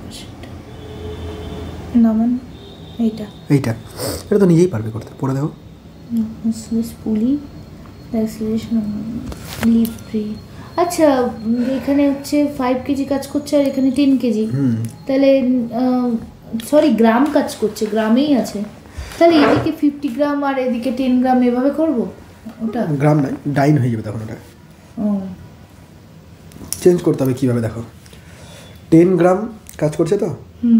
B: নামান এইটা
A: এইটা এটা তো নিজেই পারবে করতে, পড়ে দেখো।
B: পুলি অ্যাক্সেলারেশন লিফ্ট। আচ্ছা, এখানে হচ্ছে ফাইভ কেজি কাজ করছে আর এখানে টেন কেজি, তাহলে সরি গ্রাম কাজ করছে, গ্রামেই আছে, তাহলে এদিকে ফিফটি গ্রাম আর এদিকে টেন গ্রাম এভাবে করব? ওটা
A: গ্রাম নয়, ডাইন হয়ে যাবে তখন। ওটা
B: ও
A: চেঞ্জ করতে হবে কীভাবে, দেখো টেন গ্রাম কাজ করছে তো।
B: হুম,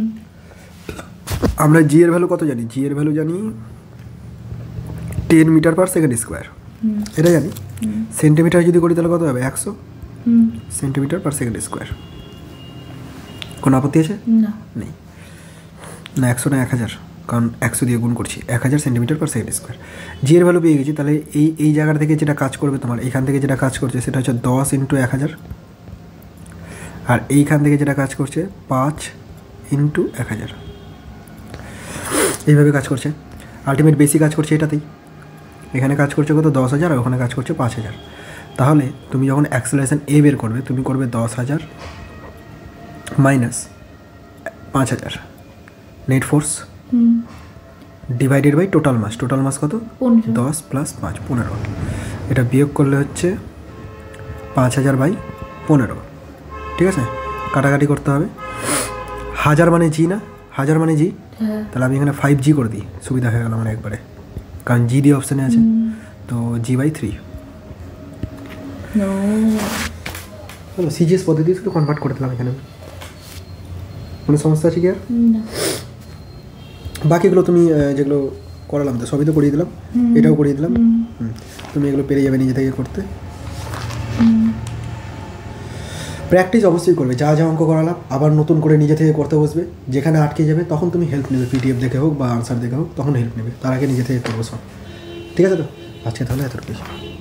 A: আমরা জি এর ভ্যালু কত জানি? জি এর ভ্যালু জানি ten metre per second square, এটা জানি। সেন্টিমিটার যদি করি তাহলে কত হবে? একশো
B: হুম
A: সেন্টিমিটার পার সেকেন্ড স্কোয়ার। কোনো আপত্তি আছে?
B: না
A: নেই না। একশো না এক হাজার, কারণ একশো দিয়ে গুণ করছি। এক হাজার centimetre per second square. G এর ভ্যালু পেয়ে গেছি। তাহলে এই এই জায়গার থেকে যেটা কাজ করবে তোমার, এইখান থেকে যেটা কাজ করছে সেটা হচ্ছে দশ ইন্টু এক হাজার, আর এইখান থেকে যেটা কাজ করছে পাঁচ ইন্টু এক হাজার। এইভাবে কাজ করছে। আলটিমেট বেশি কাজ করছে এটাতেই। এখানে কাজ করছে কত? দশ হাজার, আর ওখানে কাজ করছে পাঁচ হাজার। তাহলে তুমি যখন অ্যাক্সেলারেশন এ বের করবে, তুমি করবে দশ হাজার মাইনাস পাঁচ হাজার net force divided by total mass. Total mass কত?
B: পনেরো।
A: দশ প্লাস পাঁচ, পনেরো। এটা বিয়োগ করলে হচ্ছে পাঁচ হাজার বাই পনেরো। ঠিক আছে, কাটাকাটি করতে হবে। হাজার মানে জি না? হাজার মানে জি।
B: হ্যাঁ
A: তাহলে আমি এখানে ফাইভ জি করে দিই, সুবিধা হয়ে গেল আমার একবারে, কারণ জি দিয়ে অপশানে আছে। তো জি বাই থ্রি।
B: নো
A: বলো সিজিএস পদ্ধতি শুধু কনভার্ট করে দিলাম এখানে। কোনো সমস্যা আছে কি আর?
B: না
A: বাকিগুলো তুমি আহ, যেগুলো করালাম তো সবই তো করিয়ে দিলাম, এটাও করিয়ে দিলাম। হুম, তুমি এগুলো পেরে যাবে নিজে থেকে করতে। প্র্যাকটিস অবশ্যই করবে। যা যা অঙ্ক করালাম আবার নতুন করে নিজে থেকে করতে বসবে। যেখানে আটকে যাবে তখন তুমি হেল্প নেবে, পিডিএফ দেখে হোক বা আনসার দেখে হোক, তখন হেল্প নেবে। তার আগে নিজে থেকে করবো সব। ঠিক আছে তো? আজকে তাহলে এতটুকু।